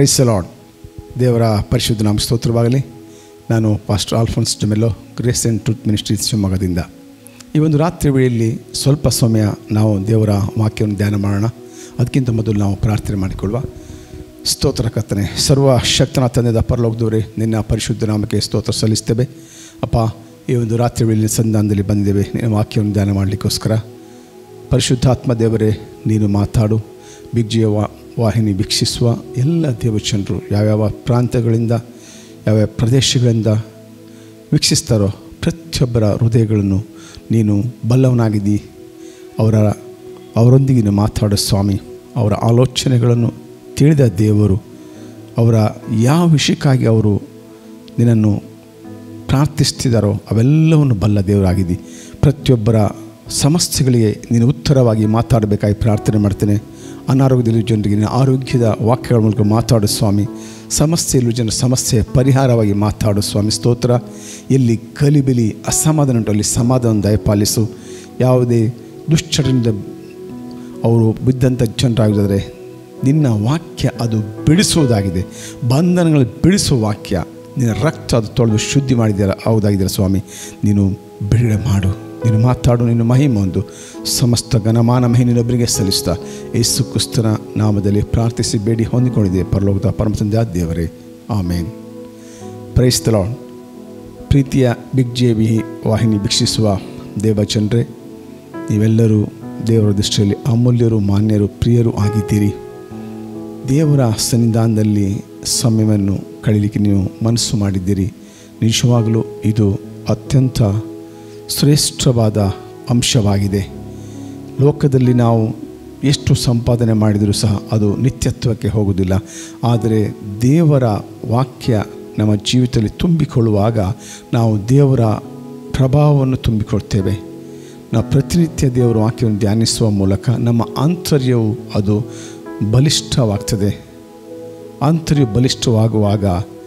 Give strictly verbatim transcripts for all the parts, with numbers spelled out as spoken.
Price the lord. ದೇವರ ಪರಿಶುದ್ಧ ನಾಮ ಸ್ತೋತ್ರವಾಗಲಿ. ನಾನು pastor Alphonse Demello, grace and truth ministries ಶಿವಮೊಗ್ಗದಿಂದ. ಈ ಒಂದು ರಾತ್ರಿ ವೇಳೆಯಲ್ಲಿ ಸ್ವಲ್ಪ ಸಮಯ ನಾವು ದೇವರ ವಾಕ್ಯವನ್ನು ಧ್ಯಾನ ಮಾಡೋಣ. ಅದಕ್ಕಿಂತ ಮೊದಲು ನಾವು ಪ್ರಾರ್ಥನೆ ಮಾಡಿಕೊಳ್ಳುವ. ಸ್ತೋತ್ರ ಕರ್ತನೆ, ಸರ್ವಶಕ್ತನ ತಂದೆದ ಪರಲೋಕದವರೇ, ನಿನ್ನ ಪರಿಶುದ್ಧ ನಾಮಕ್ಕೆ ಸ್ತೋತ್ರ ಸಲ್ಲಿಸ್ತೇವೆ. ಅಪ್ಪ, ಈ ಒಂದು ರಾತ್ರಿ ವೇಳೆಯಲ್ಲಿ ಸಂಧಾನದಲ್ಲಿ ಬಂದಿದ್ದೇವೆ ನಿನ್ನ ವಾಕ್ಯವನ್ನು ಧ್ಯಾನ ಮಾಡಲಿಕ್ಕೋಸ್ಕರ. ಪರಿಶುದ್ಧಾತ್ಮ ದೇವರೇ, ನೀನು ಮಾತಾಡು. ಬಿಗ್ ಜಿಯ ವಾ ವಾಹಿನಿ ವೀಕ್ಷಿಸುವ ಎಲ್ಲ ದೇವಜನರು ಯಾವ್ಯಾವ ಪ್ರಾಂತ್ಯಗಳಿಂದ ಯಾವ್ಯಾವ ಪ್ರದೇಶಗಳಿಂದ ವೀಕ್ಷಿಸ್ತಾರೋ ಪ್ರತಿಯೊಬ್ಬರ ಹೃದಯಗಳನ್ನು ನೀನು ಬಲ್ಲವನಾಗಿದ್ದಿ. ಅವರ ಅವರೊಂದಿಗೆ ನೀನು ಮಾತಾಡೋ ಸ್ವಾಮಿ. ಅವರ ಆಲೋಚನೆಗಳನ್ನು ತಿಳಿದ ದೇವರು, ಅವರ ಯಾವ ವಿಷಯಕ್ಕಾಗಿ ಅವರು ನಿನ್ನನ್ನು ಪ್ರಾರ್ಥಿಸ್ತಿದ್ದಾರೋ ಅವೆಲ್ಲವನ್ನು ಬಲ್ಲ ದೇವರಾಗಿದ್ದಿ. ಪ್ರತಿಯೊಬ್ಬರ ಸಮಸ್ಯೆಗಳಿಗೆ ನೀನು ಉತ್ತರವಾಗಿ ಮಾತಾಡಬೇಕಾಗಿ ಪ್ರಾರ್ಥನೆ ಮಾಡ್ತೇನೆ. ಅನಾರೋಗ್ಯದಲ್ಲಿ ಜನರಿಗೆ ನೀನು ಆರೋಗ್ಯದ ವಾಕ್ಯಗಳ ಮೂಲಕ ಮಾತಾಡು ಸ್ವಾಮಿ. ಸಮಸ್ಯೆಯಲ್ಲೂ ಜನರ ಸಮಸ್ಯೆ ಪರಿಹಾರವಾಗಿ ಮಾತಾಡು ಸ್ವಾಮಿ. ಸ್ತೋತ್ರ. ಎಲ್ಲಿ ಕಲಿಬಿಲಿ ಅಸಮಾಧಾನ ಉಂಟು ಅಲ್ಲಿ ಸಮಾಧಾನ ದಯಪಾಲಿಸು. ಯಾವುದೇ ದುಶ್ಚಟದಿಂದ ಅವರು ಬಿದ್ದಂಥ ಜನರಾಗಿದ್ದರೆ ನಿನ್ನ ವಾಕ್ಯ ಅದು ಬಿಡಿಸುವುದಾಗಿದೆ. ಬಂಧನಗಳು ಬಿಡಿಸುವ ವಾಕ್ಯ. ನಿನ್ನ ರಕ್ತ ಅದು ತೊಳೆದು ಶುದ್ಧಿ ಮಾಡಿದ್ದೀರ ಹೌದಾಗಿದ್ದೀರ ಸ್ವಾಮಿ. ನೀನು ಬಿಡುಗಡೆ ಮಾಡು, ನೀನು ಮಾತಾಡು, ನೀನು ಮಹಿಮೆ ಒಂದು ಸಮಸ್ತ ಘನಮಾನ ಮಹಿ ನಿನ್ನೊಬ್ಬರಿಗೆ ಸಲ್ಲಿಸ್ತಾ ಯೇಸು ಕ್ರಿಸ್ತನ ನಾಮದಲ್ಲಿ ಪ್ರಾರ್ಥಿಸಿ ಬೇಡಿ ಹೊಂದಿಕೊಂಡಿದೆ ಪರಲೋಕದ ಪರಮತಂದೆಯ ದೇವರೇ, ಆಮೇನ್. Praise the lord. ಪ್ರೀತಿಯ ಬಿಗ್ ಜೆ ವಿ ವಾಹಿನಿ ವೀಕ್ಷಿಸುವ ದೇವಜನರೇ, ನೀವೆಲ್ಲರೂ ದೇವರ ದೃಷ್ಟಿಯಲ್ಲಿ ಅಮೂಲ್ಯರು, ಮಾನ್ಯರು, ಪ್ರಿಯರು ಆಗಿದ್ದೀರಿ. ದೇವರ ಸನ್ನಿಧಾನದಲ್ಲಿ ಸಮಯವನ್ನು ಕಳೀಲಿಕ್ಕೆ ನೀವು ಮನಸ್ಸು ಮಾಡಿದ್ದೀರಿ. ನಿಜವಾಗಲೂ ಇದು ಅತ್ಯಂತ ಶ್ರೇಷ್ಠವಾದ ಅಂಶವಾಗಿದೆ. ಲೋಕದಲ್ಲಿ ನಾವು ಎಷ್ಟು ಸಂಪಾದನೆ ಮಾಡಿದರೂ ಸಹ ಅದು ನಿತ್ಯತ್ವಕ್ಕೆ ಹೋಗುವುದಿಲ್ಲ. ಆದರೆ ದೇವರ ವಾಕ್ಯ ನಮ್ಮ ಜೀವಿತದಲ್ಲಿ ತುಂಬಿಕೊಳ್ಳುವಾಗ ನಾವು ದೇವರ ಪ್ರಭಾವವನ್ನು ತುಂಬಿಕೊಳ್ತೇವೆ. ನಾವು ಪ್ರತಿನಿತ್ಯ ದೇವರ ವಾಕ್ಯವನ್ನು ಧ್ಯಾನಿಸುವ ಮೂಲಕ ನಮ್ಮ ಆಂತರ್ಯವು ಅದು ಬಲಿಷ್ಠವಾಗ್ತದೆ. ಆಂತರ್ಯ ಬಲಿಷ್ಠವಾಗುವಾಗ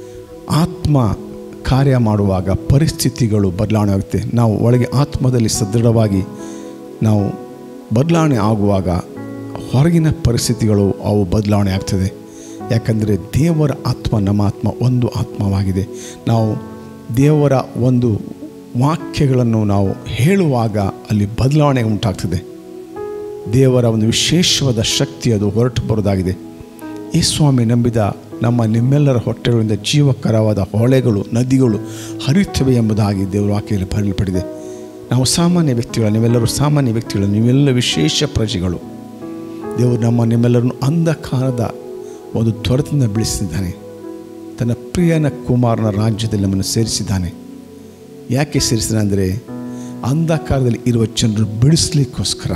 ಆತ್ಮ ಕಾರ್ಯ ಮಾಡುವಾಗ ಪರಿಸ್ಥಿತಿಗಳು ಬದಲಾವಣೆ ಆಗುತ್ತೆ. ನಾವು ಒಳಗೆ ಆತ್ಮದಲ್ಲಿ ಸದೃಢವಾಗಿ ನಾವು ಬದಲಾವಣೆ ಆಗುವಾಗ ಹೊರಗಿನ ಪರಿಸ್ಥಿತಿಗಳು ಅವು ಬದಲಾವಣೆ ಆಗ್ತದೆ. ಯಾಕಂದರೆ ದೇವರ ಆತ್ಮ ನಮ್ಮ ಆತ್ಮ ಒಂದು ಆತ್ಮವಾಗಿದೆ. ನಾವು ದೇವರ ಒಂದು ವಾಕ್ಯಗಳನ್ನು ನಾವು ಹೇಳುವಾಗ ಅಲ್ಲಿ ಬದಲಾವಣೆ ಉಂಟಾಗ್ತದೆ. ದೇವರ ಒಂದು ವಿಶೇಷವಾದ ಶಕ್ತಿ ಅದು ಹೊರಟು ಬರೋದಾಗಿದೆ. ಈ ಸ್ವಾಮಿ ನಂಬಿದ ನಮ್ಮ ನಿಮ್ಮೆಲ್ಲರ ಹೊಟ್ಟೆಗಳಿಂದ ಜೀವಕರವಾದ ಹೊಳೆಗಳು, ನದಿಗಳು ಹರಿಯುತ್ತವೆ ಎಂಬುದಾಗಿ ದೇವರ ವಾಕ್ಯದಲ್ಲಿ ಬರೆಯಲ್ಪಟ್ಟಿದೆ. ನಾವು ಸಾಮಾನ್ಯ ವ್ಯಕ್ತಿಗಳು, ನೀವೆಲ್ಲರೂ ಸಾಮಾನ್ಯ ವ್ಯಕ್ತಿಗಳು, ನೀವೆಲ್ಲ ವಿಶೇಷ ಪ್ರಜೆಗಳು. ದೇವರು ನಮ್ಮ ನಿಮ್ಮೆಲ್ಲರನ್ನು ಅಂಧಕಾರದ ಒಂದು ದೊರೆತದಿಂದ ಬಿಡಿಸಿದ್ದಾನೆ. ತನ್ನ ಪ್ರಿಯನ ಕುಮಾರನ ರಾಜ್ಯದಲ್ಲಿ ನಮ್ಮನ್ನು ಸೇರಿಸಿದ್ದಾನೆ. ಯಾಕೆ ಸೇರಿಸಿದ ಅಂದರೆ ಅಂಧಕಾರದಲ್ಲಿ ಇರುವ ಜನರು ಬಿಡಿಸ್ಲಿಕ್ಕೋಸ್ಕರ.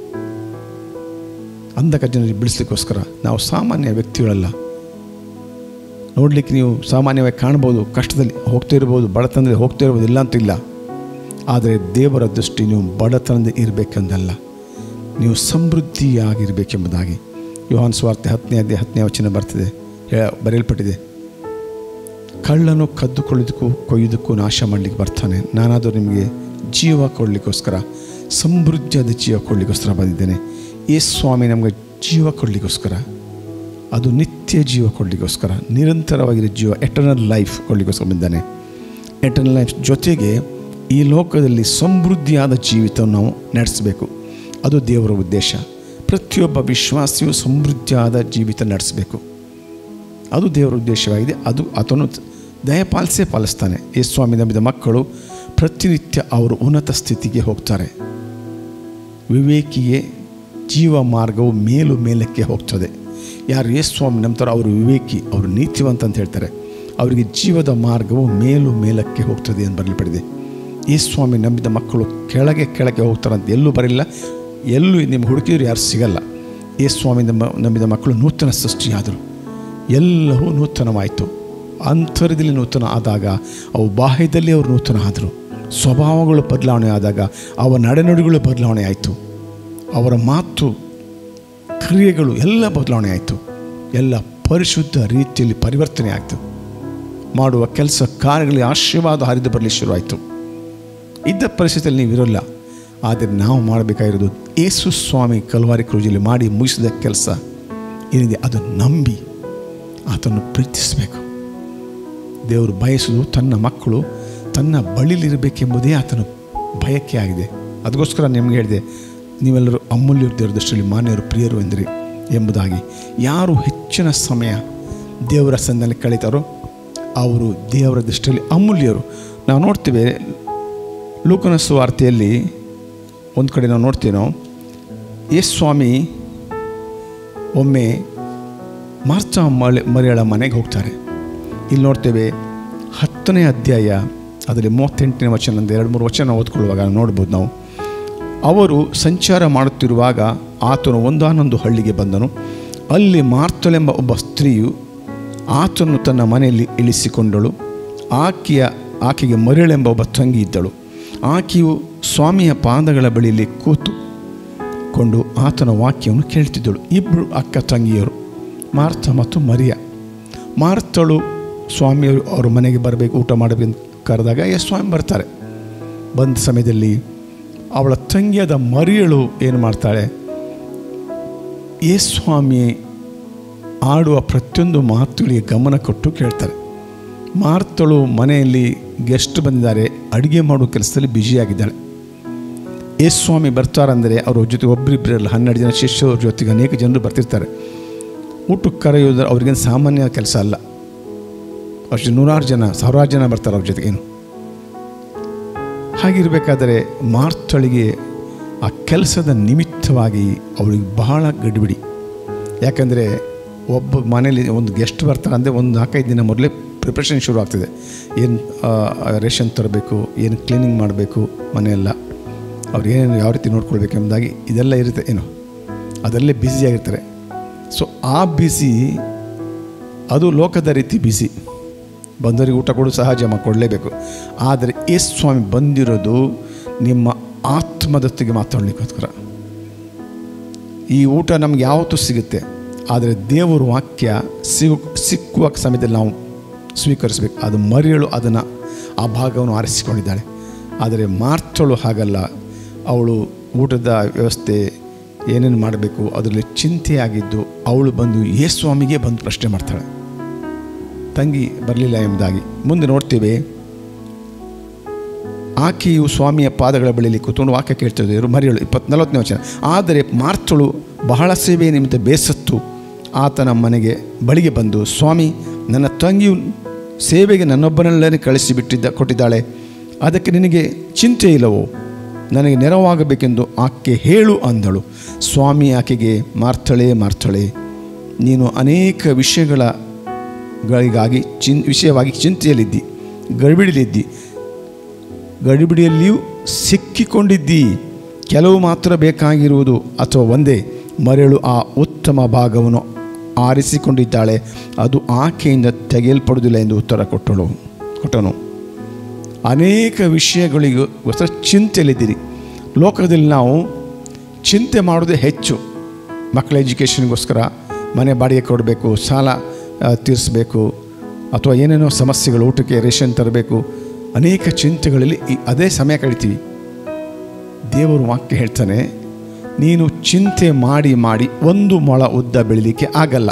ಅಂಧಕಾರ ಜನರಿಗೆ ಬಿಡಿಸ್ಲಿಕ್ಕೋಸ್ಕರ. ನಾವು ಸಾಮಾನ್ಯ ವ್ಯಕ್ತಿಗಳಲ್ಲ. ನೋಡಲಿಕ್ಕೆ ನೀವು ಸಾಮಾನ್ಯವಾಗಿ ಕಾಣ್ಬೋದು, ಕಷ್ಟದಲ್ಲಿ ಹೋಗ್ತಾ ಇರ್ಬೋದು, ಬಡತನದಲ್ಲಿ ಹೋಗ್ತಾ ಇರ್ಬೋದು, ಇಲ್ಲ ಅಂತ ಇಲ್ಲ. ಆದರೆ ದೇವರ ದೃಷ್ಟಿ ನೀವು ಬಡತನದಲ್ಲಿ ಇರಬೇಕೆಂದಲ್ಲ, ನೀವು ಸಮೃದ್ಧಿಯಾಗಿರಬೇಕೆಂಬುದಾಗಿ ಯೋಹಾನ ಸುವಾರ್ತೆ ಹತ್ತನೇ ಅಧ್ಯಾಯ ಹತ್ತನೇ ವಚನ ಬರ್ತದೆ, ಹೇಳ ಬರೆಯಲ್ಪಟ್ಟಿದೆ. ಕಳ್ಳನು ಕದ್ದುಕೊಳ್ಳೋದಕ್ಕೂ ಕೊಯ್ಯೋದಕ್ಕೂ ನಾಶ ಮಾಡಲಿಕ್ಕೆ ಬರ್ತಾನೆ, ನಾನಾದರೂ ನಿಮಗೆ ಜೀವ ಕೊಡಲಿಕ್ಕೋಸ್ಕರ, ಸಮೃದ್ಧಿಯಾದ ಜೀವ ಕೊಡಲಿಕ್ಕೋಸ್ಕರ ಬಂದಿದ್ದೇನೆ. ಈ ಸ್ವಾಮಿ ನಮಗೆ ಜೀವ ಕೊಡಲಿಕ್ಕೋಸ್ಕರ, ಅದು ನಿತ್ಯ ಜೀವ ಕೊಡಲಿಕ್ಕೋಸ್ಕರ, ನಿರಂತರವಾಗಿರೋ ಜೀವ, ಎಟರ್ನಲ್ ಲೈಫ್ ಕೊಡಲಿಕ್ಕೋಸ್ಕರ ಬಂದಾನೆ. ಎಟರ್ನಲ್ ಲೈಫ್ ಜೊತೆಗೆ ಈ ಲೋಕದಲ್ಲಿ ಸಮೃದ್ಧಿಯಾದ ಜೀವಿತವನ್ನು ನಾವು ನಡೆಸಬೇಕು. ಅದು ದೇವರ ಉದ್ದೇಶ. ಪ್ರತಿಯೊಬ್ಬ ವಿಶ್ವಾಸಿಯು ಸಮೃದ್ಧಿಯಾದ ಜೀವಿತ ನಡೆಸಬೇಕು. ಅದು ದೇವರ ಉದ್ದೇಶವಾಗಿದೆ. ಅದು ಆತನು ದಯಪಾಲಿಸೇ ಪಾಲಿಸ್ತಾನೆ. ಈ ಸ್ವಾಮಿ ನಂಬಿದ ಮಕ್ಕಳು ಪ್ರತಿನಿತ್ಯ ಅವರು ಉನ್ನತ ಸ್ಥಿತಿಗೆ ಹೋಗ್ತಾರೆ. ವಿವೇಕಿಗೆ ಜೀವ ಮಾರ್ಗವು ಮೇಲು ಮೇಲಕ್ಕೆ ಹೋಗ್ತದೆ. ಯಾರು ಯೇಸು ಸ್ವಾಮಿ ನಂಬ್ತಾರೋ ಅವರು ವಿವೇಕಿ, ಅವರು ನೀತಿವಂತ ಅಂತ ಹೇಳ್ತಾರೆ. ಅವರಿಗೆ ಜೀವದ ಮಾರ್ಗವು ಮೇಲು ಮೇಲಕ್ಕೆ ಹೋಗ್ತದೆ ಎಂದು ಬರಲ್ಪಟ್ಟಿದೆ. ಯೇಸು ಸ್ವಾಮಿ ನಂಬಿದ ಮಕ್ಕಳು ಕೆಳಗೆ ಕೆಳಗೆ ಹೋಗ್ತಾರೆ ಅಂತ ಎಲ್ಲೂ ಬರಲಿಲ್ಲ. ಎಲ್ಲೂ ನಿಮ್ಮ ಹುಡುಕಿದ್ರು ಯಾರು ಸಿಗಲ್ಲ. ಯೇಸು ಸ್ವಾಮಿ ನಂಬ ನಂಬಿದ ಮಕ್ಕಳು ನೂತನ ಸೃಷ್ಟಿಯಾದರು. ಎಲ್ಲವೂ ನೂತನವಾಯಿತು. ಅಂತರ್ಯದಲ್ಲಿ ನೂತನ ಆದಾಗ ಅವು ಬಾಹ್ಯದಲ್ಲಿ ಅವರು ನೂತನ ಆದರು. ಸ್ವಭಾವಗಳು ಬದಲಾವಣೆ ಆದಾಗ ಅವರ ನಡೆನುಡಿಗಳು ಬದಲಾವಣೆ ಆಯಿತು. ಅವರ ಮಾತು, ಕ್ರಿಯೆಗಳು ಎಲ್ಲ ಬದಲಾವಣೆ ಆಯಿತು. ಎಲ್ಲ ಪರಿಶುದ್ಧ ರೀತಿಯಲ್ಲಿ ಪರಿವರ್ತನೆ ಆಯಿತು. ಮಾಡುವ ಕೆಲಸ ಕಾರ್ಯಗಳಿಗೆ ಆಶೀರ್ವಾದ ಹರಿದು ಬರಲಿ ಶುರುವಾಯಿತು. ಇದ್ದ ಪರಿಸ್ಥಿತಿಯಲ್ಲಿ ನೀವು ಇರೋಲ್ಲ. ಆದರೆ ನಾವು ಮಾಡಬೇಕಾಗಿರೋದು ಯೇಸು ಸ್ವಾಮಿ ಕಲ್ವಾರಿ ಕ್ರೂಜಲ್ಲಿ ಮಾಡಿ ಮುಗಿಸಿದ ಕೆಲಸ ಏನಿದೆ ಅದು ನಂಬಿ ಆತನನ್ನು ಪ್ರೀತಿಸಬೇಕು. ದೇವರು ಬಯಸುವುದು ತನ್ನ ಮಕ್ಕಳು ತನ್ನ ಬಳಿಲಿರಬೇಕೆಂಬುದೇ ಆತನ ಬಯಕೆ ಆಗಿದೆ. ಅದಕ್ಕೋಸ್ಕರ ನಿಮಗೆ ಹೇಳಿದೆ, ನೀವೆಲ್ಲರೂ ಅಮೂಲ್ಯ ದೇವರ ದೃಷ್ಟಿಯಲ್ಲಿ ಮಾನ್ಯರು ಪ್ರಿಯರು ಎಂದಿರಿ ಎಂಬುದಾಗಿ. ಯಾರು ಹೆಚ್ಚಿನ ಸಮಯ ದೇವರ ಸನ್ನಿಧಿಯಲ್ಲಿ ಕಳೀತಾರೋ ಅವರು ದೇವರ ದೃಷ್ಟಿಯಲ್ಲಿ ಅಮೂಲ್ಯರು. ನಾವು ನೋಡ್ತೀವಿ ಲೂಕನ ಸುವಾರ್ತೆಯಲ್ಲಿ ಒಂದು ಕಡೆ ನಾವು ನೋಡ್ತೀವಿ, ನಾವು ಯೇಸು ಸ್ವಾಮಿ ಒಮ್ಮೆ ಮಾರ್ಥ ಮಳೆ ಮರಿಯಳ ಮನೆಗೆ ಹೋಗ್ತಾರೆ. ಇಲ್ಲಿ ನೋಡ್ತೇವೆ ಹತ್ತನೇ ಅಧ್ಯಾಯ ಅದರಲ್ಲಿ ಮೂವತ್ತೆಂಟನೇ ವಚನ, ಒಂದು ಎರಡು ಮೂರು ವಚನ ಓದ್ಕೊಳ್ಳುವಾಗ ನೋಡ್ಬೋದು ನಾವು. ಅವರು ಸಂಚಾರ ಮಾಡುತ್ತಿರುವಾಗ ಆತನು ಒಂದಾನೊಂದು ಹಳ್ಳಿಗೆ ಬಂದನು. ಅಲ್ಲಿ ಮಾರ್ತಳೆಂಬ ಒಬ್ಬ ಸ್ತ್ರೀಯು ಆತನು ತನ್ನ ಮನೆಯಲ್ಲಿ ಇಳಿಸಿಕೊಂಡಳು. ಆಕೆಯ ಆಕೆಗೆ ಮರಿಯಳೆಂಬ ಒಬ್ಬ ತಂಗಿ ಇದ್ದಳು. ಆಕೆಯು ಸ್ವಾಮಿಯ ಪಾದಗಳ ಬಳಿಯಲ್ಲಿ ಕೂತುಕೊಂಡು ಆತನ ವಾಕ್ಯವನ್ನು ಕೇಳ್ತಿದ್ದಳು. ಇಬ್ಬರು ಅಕ್ಕ ತಂಗಿಯರು, ಮಾರ್ಥ ಮತ್ತು ಮರಿಯ. ಮಾರ್ತಳು ಸ್ವಾಮಿಯವರು ಅವ್ರ ಮನೆಗೆ ಬರಬೇಕು, ಊಟ ಮಾಡಬೇಕು ಕರೆದಾಗ ಯೇಸು ಸ್ವಾಮಿ ಬರ್ತಾರೆ. ಬಂದ ಸಮಯದಲ್ಲಿ ಅವಳ ತಂಗಿಯಾದ ಮರಿಯಳು ಏನು ಮಾಡ್ತಾಳೆ, ಯೇಸು ಸ್ವಾಮಿ ಆಡುವ ಪ್ರತಿಯೊಂದು ಮಾತುಗಳಿಗೆ ಗಮನ ಕೊಟ್ಟು ಕೇಳ್ತಾರೆ. ಮಾರ್ತಳು ಮನೆಯಲ್ಲಿ ಗೆಸ್ಟ್ ಬಂದಿದ್ದಾರೆ, ಅಡುಗೆ ಮಾಡುವ ಕೆಲಸದಲ್ಲಿ ಬ್ಯುಸಿಯಾಗಿದ್ದಾಳೆ. ಯೇಸು ಸ್ವಾಮಿ ಬರ್ತಾರಂದರೆ ಅವ್ರ ಜೊತೆ ಒಬ್ಬರಿಬ್ಬರಲ್ಲ, ಹನ್ನೆರಡು ಜನ ಶಿಷ್ಯರ ಜೊತೆಗೆ ಅನೇಕ ಜನರು ಬರ್ತಿರ್ತಾರೆ. ಊಟಕ್ಕೆ ಕರೆಯೋದ್ರೆ ಅವ್ರಿಗೇನು ಸಾಮಾನ್ಯ ಕೆಲಸ ಅಲ್ಲ. ಅಷ್ಟು ನೂರಾರು ಜನ ಸಾವಿರಾರು ಜನ ಬರ್ತಾರೆ ಅವ್ರ ಜೊತೆಗೇನು. ಹಾಗಿರಬೇಕಾದರೆ ಮಾರ್ತಳಿಗೆ ಆ ಕೆಲಸದ ನಿಮಿತ್ತವಾಗಿ ಅವಳಿಗೆ ಬಹಳ ಗಡಿಬಿಡಿ. ಯಾಕಂದರೆ ಒಬ್ಬ ಮನೇಲಿ ಒಂದು ಗೆಸ್ಟ್ ಬರ್ತಾರೆ ಅಂದರೆ ಒಂದು ನಾಲ್ಕೈದು ದಿನ ಮೊದಲೇ ಪ್ರಿಪ್ರೇಷನ್ ಶುರು ಆಗ್ತದೆ. ಏನು ರೇಷನ್ ತರಬೇಕು, ಏನು ಕ್ಲೀನಿಂಗ್ ಮಾಡಬೇಕು, ಮನೆಯೆಲ್ಲ ಅವ್ರು ಏನೇನು ಯಾವ ರೀತಿ ನೋಡ್ಕೊಳ್ಬೇಕು ಎಂಬುದಾಗಿ ಇದೆಲ್ಲ ಇರುತ್ತೆ ಏನೋ, ಅದರಲ್ಲೇ ಬ್ಯುಸಿಯಾಗಿರ್ತಾರೆ. ಸೊ ಆ ಬ್ಯುಸಿ ಅದು ಲೋಕದ ರೀತಿ ಬ್ಯುಸಿ. ಬಂದವರಿಗೆ ಊಟ ಕೊಡು ಸಹಜ, ಕೊಡಲೇಬೇಕು. ಆದರೆ ಯೇಸು ಸ್ವಾಮಿ ಬಂದಿರೋದು ನಿಮ್ಮ ಆತ್ಮದತ್ತಿಗೆ ಮಾತಾಡಲಿಕ್ಕೋಸ್ಕರ. ಈ ಊಟ ನಮ್ಗೆ ಯಾವತ್ತೂ ಸಿಗುತ್ತೆ, ಆದರೆ ದೇವರ ವಾಕ್ಯ ಸಿಗು ಸಿಕ್ಕುವ ಸಮಯದಲ್ಲಿ ನಾವು ಸ್ವೀಕರಿಸಬೇಕು. ಅದು ಮರಿಯಳು ಅದನ್ನು ಆ ಭಾಗವನ್ನು ಆರಿಸಿಕೊಂಡಿದ್ದಾಳೆ. ಆದರೆ ಮಾರ್ತಳು ಹಾಗಲ್ಲ. ಅವಳು ಊಟದ ವ್ಯವಸ್ಥೆ ಏನೇನು ಮಾಡಬೇಕು ಅದರಲ್ಲಿ ಚಿಂತೆಯಾಗಿದ್ದು ಅವಳು ಬಂದು ಯೇಸು ಸ್ವಾಮಿಗೆ ಬಂದು ಪ್ರಶ್ನೆ ಮಾಡ್ತಾಳೆ, ತಂಗಿ ಬರಲಿಲ್ಲ ಎಂಬುದಾಗಿ. ಮುಂದೆ ನೋಡ್ತೇವೆ, ಆಕೆಯು ಸ್ವಾಮಿಯ ಪಾದಗಳ ಬಳಿಯಲ್ಲಿ ಕೂತ್ಕೊಂಡು ವಾಕ್ಯ ಕೇಳ್ತಿದ್ದರು ಮರಿಯಳು. ಇಪ್ಪತ್ತು ನಲವತ್ತನೇ ವಚನ. ಆದರೆ ಮಾರ್ತಳು ಬಹಳ ಸೇವೆಯ ನಿಮಿತ್ತ ಬೇಸತ್ತು ಆತನ ಮನೆಗೆ ಬಳಿಗೆ ಬಂದು, ಸ್ವಾಮಿ, ನನ್ನ ತಂಗಿಯು ಸೇವೆಗೆ ನನ್ನೊಬ್ಬನಲ್ಲೇ ಕಳಿಸಿಬಿಟ್ಟಿದ್ದ ಕೊಟ್ಟಿದ್ದಾಳೆ, ಅದಕ್ಕೆ ನಿನಗೆ ಚಿಂತೆ ಇಲ್ಲವೋ? ನನಗೆ ನೆರವಾಗಬೇಕೆಂದು ಆಕೆ ಹೇಳು ಅಂದಳು. ಸ್ವಾಮಿ ಆಕೆಗೆ, ಮಾರ್ತಳೆ ಮಾರ್ತಳೆ, ನೀನು ಅನೇಕ ವಿಷಯಗಳ ಗಳಿಗಾಗಿ ಚಿನ್ ವಿಷಯವಾಗಿ ಚಿಂತೆಯಲ್ಲಿದ್ದಿ, ಗಡಿಬಿಡಿಲಿದ್ದಿ, ಗಡಿಬಿಡಿಯಲ್ಲಿಯೂ ಸಿಕ್ಕಿಕೊಂಡಿದ್ದಿ. ಕೆಲವು ಮಾತ್ರ ಬೇಕಾಗಿರುವುದು ಅಥವಾ ಒಂದೇ. ಮರೆಯಳು ಆ ಉತ್ತಮ ಭಾಗವನ್ನು ಆರಿಸಿಕೊಂಡಿದ್ದಾಳೆ, ಅದು ಆಕೆಯಿಂದ ತೆಗೆಯಲ್ಪಡುವುದಿಲ್ಲ ಎಂದು ಉತ್ತರ ಕೊಟ್ಟಳು ಕೊಟ್ಟನು ಅನೇಕ ವಿಷಯಗಳಿಗೋಸ್ಕರ ಚಿಂತೆಯಲ್ಲಿದ್ದೀರಿ. ಲೋಕದಲ್ಲಿ ನಾವು ಚಿಂತೆ ಮಾಡೋದೇ ಹೆಚ್ಚು. ಮಕ್ಕಳ ಎಜುಕೇಷನ್ಗೋಸ್ಕರ, ಮನೆ ಬಾಡಿಗೆ ಕೊಡಬೇಕು, ಸಾಲ ತೀರಿಸಬೇಕು, ಅಥವಾ ಏನೇನೋ ಸಮಸ್ಯೆಗಳು, ಊಟಕ್ಕೆ ರೇಷನ್ ತರಬೇಕು, ಅನೇಕ ಚಿಂತೆಗಳಲ್ಲಿ ಅದೇ ಸಮಯ ಕಳಿತೀವಿ. ದೇವರು ವಾಕ್ಯ ಹೇಳ್ತಾನೆ, ನೀನು ಚಿಂತೆ ಮಾಡಿ ಮಾಡಿ ಒಂದು ಮೊಳ ಉದ್ದ ಬೆಳೀಲಿಕ್ಕೆ ಆಗಲ್ಲ.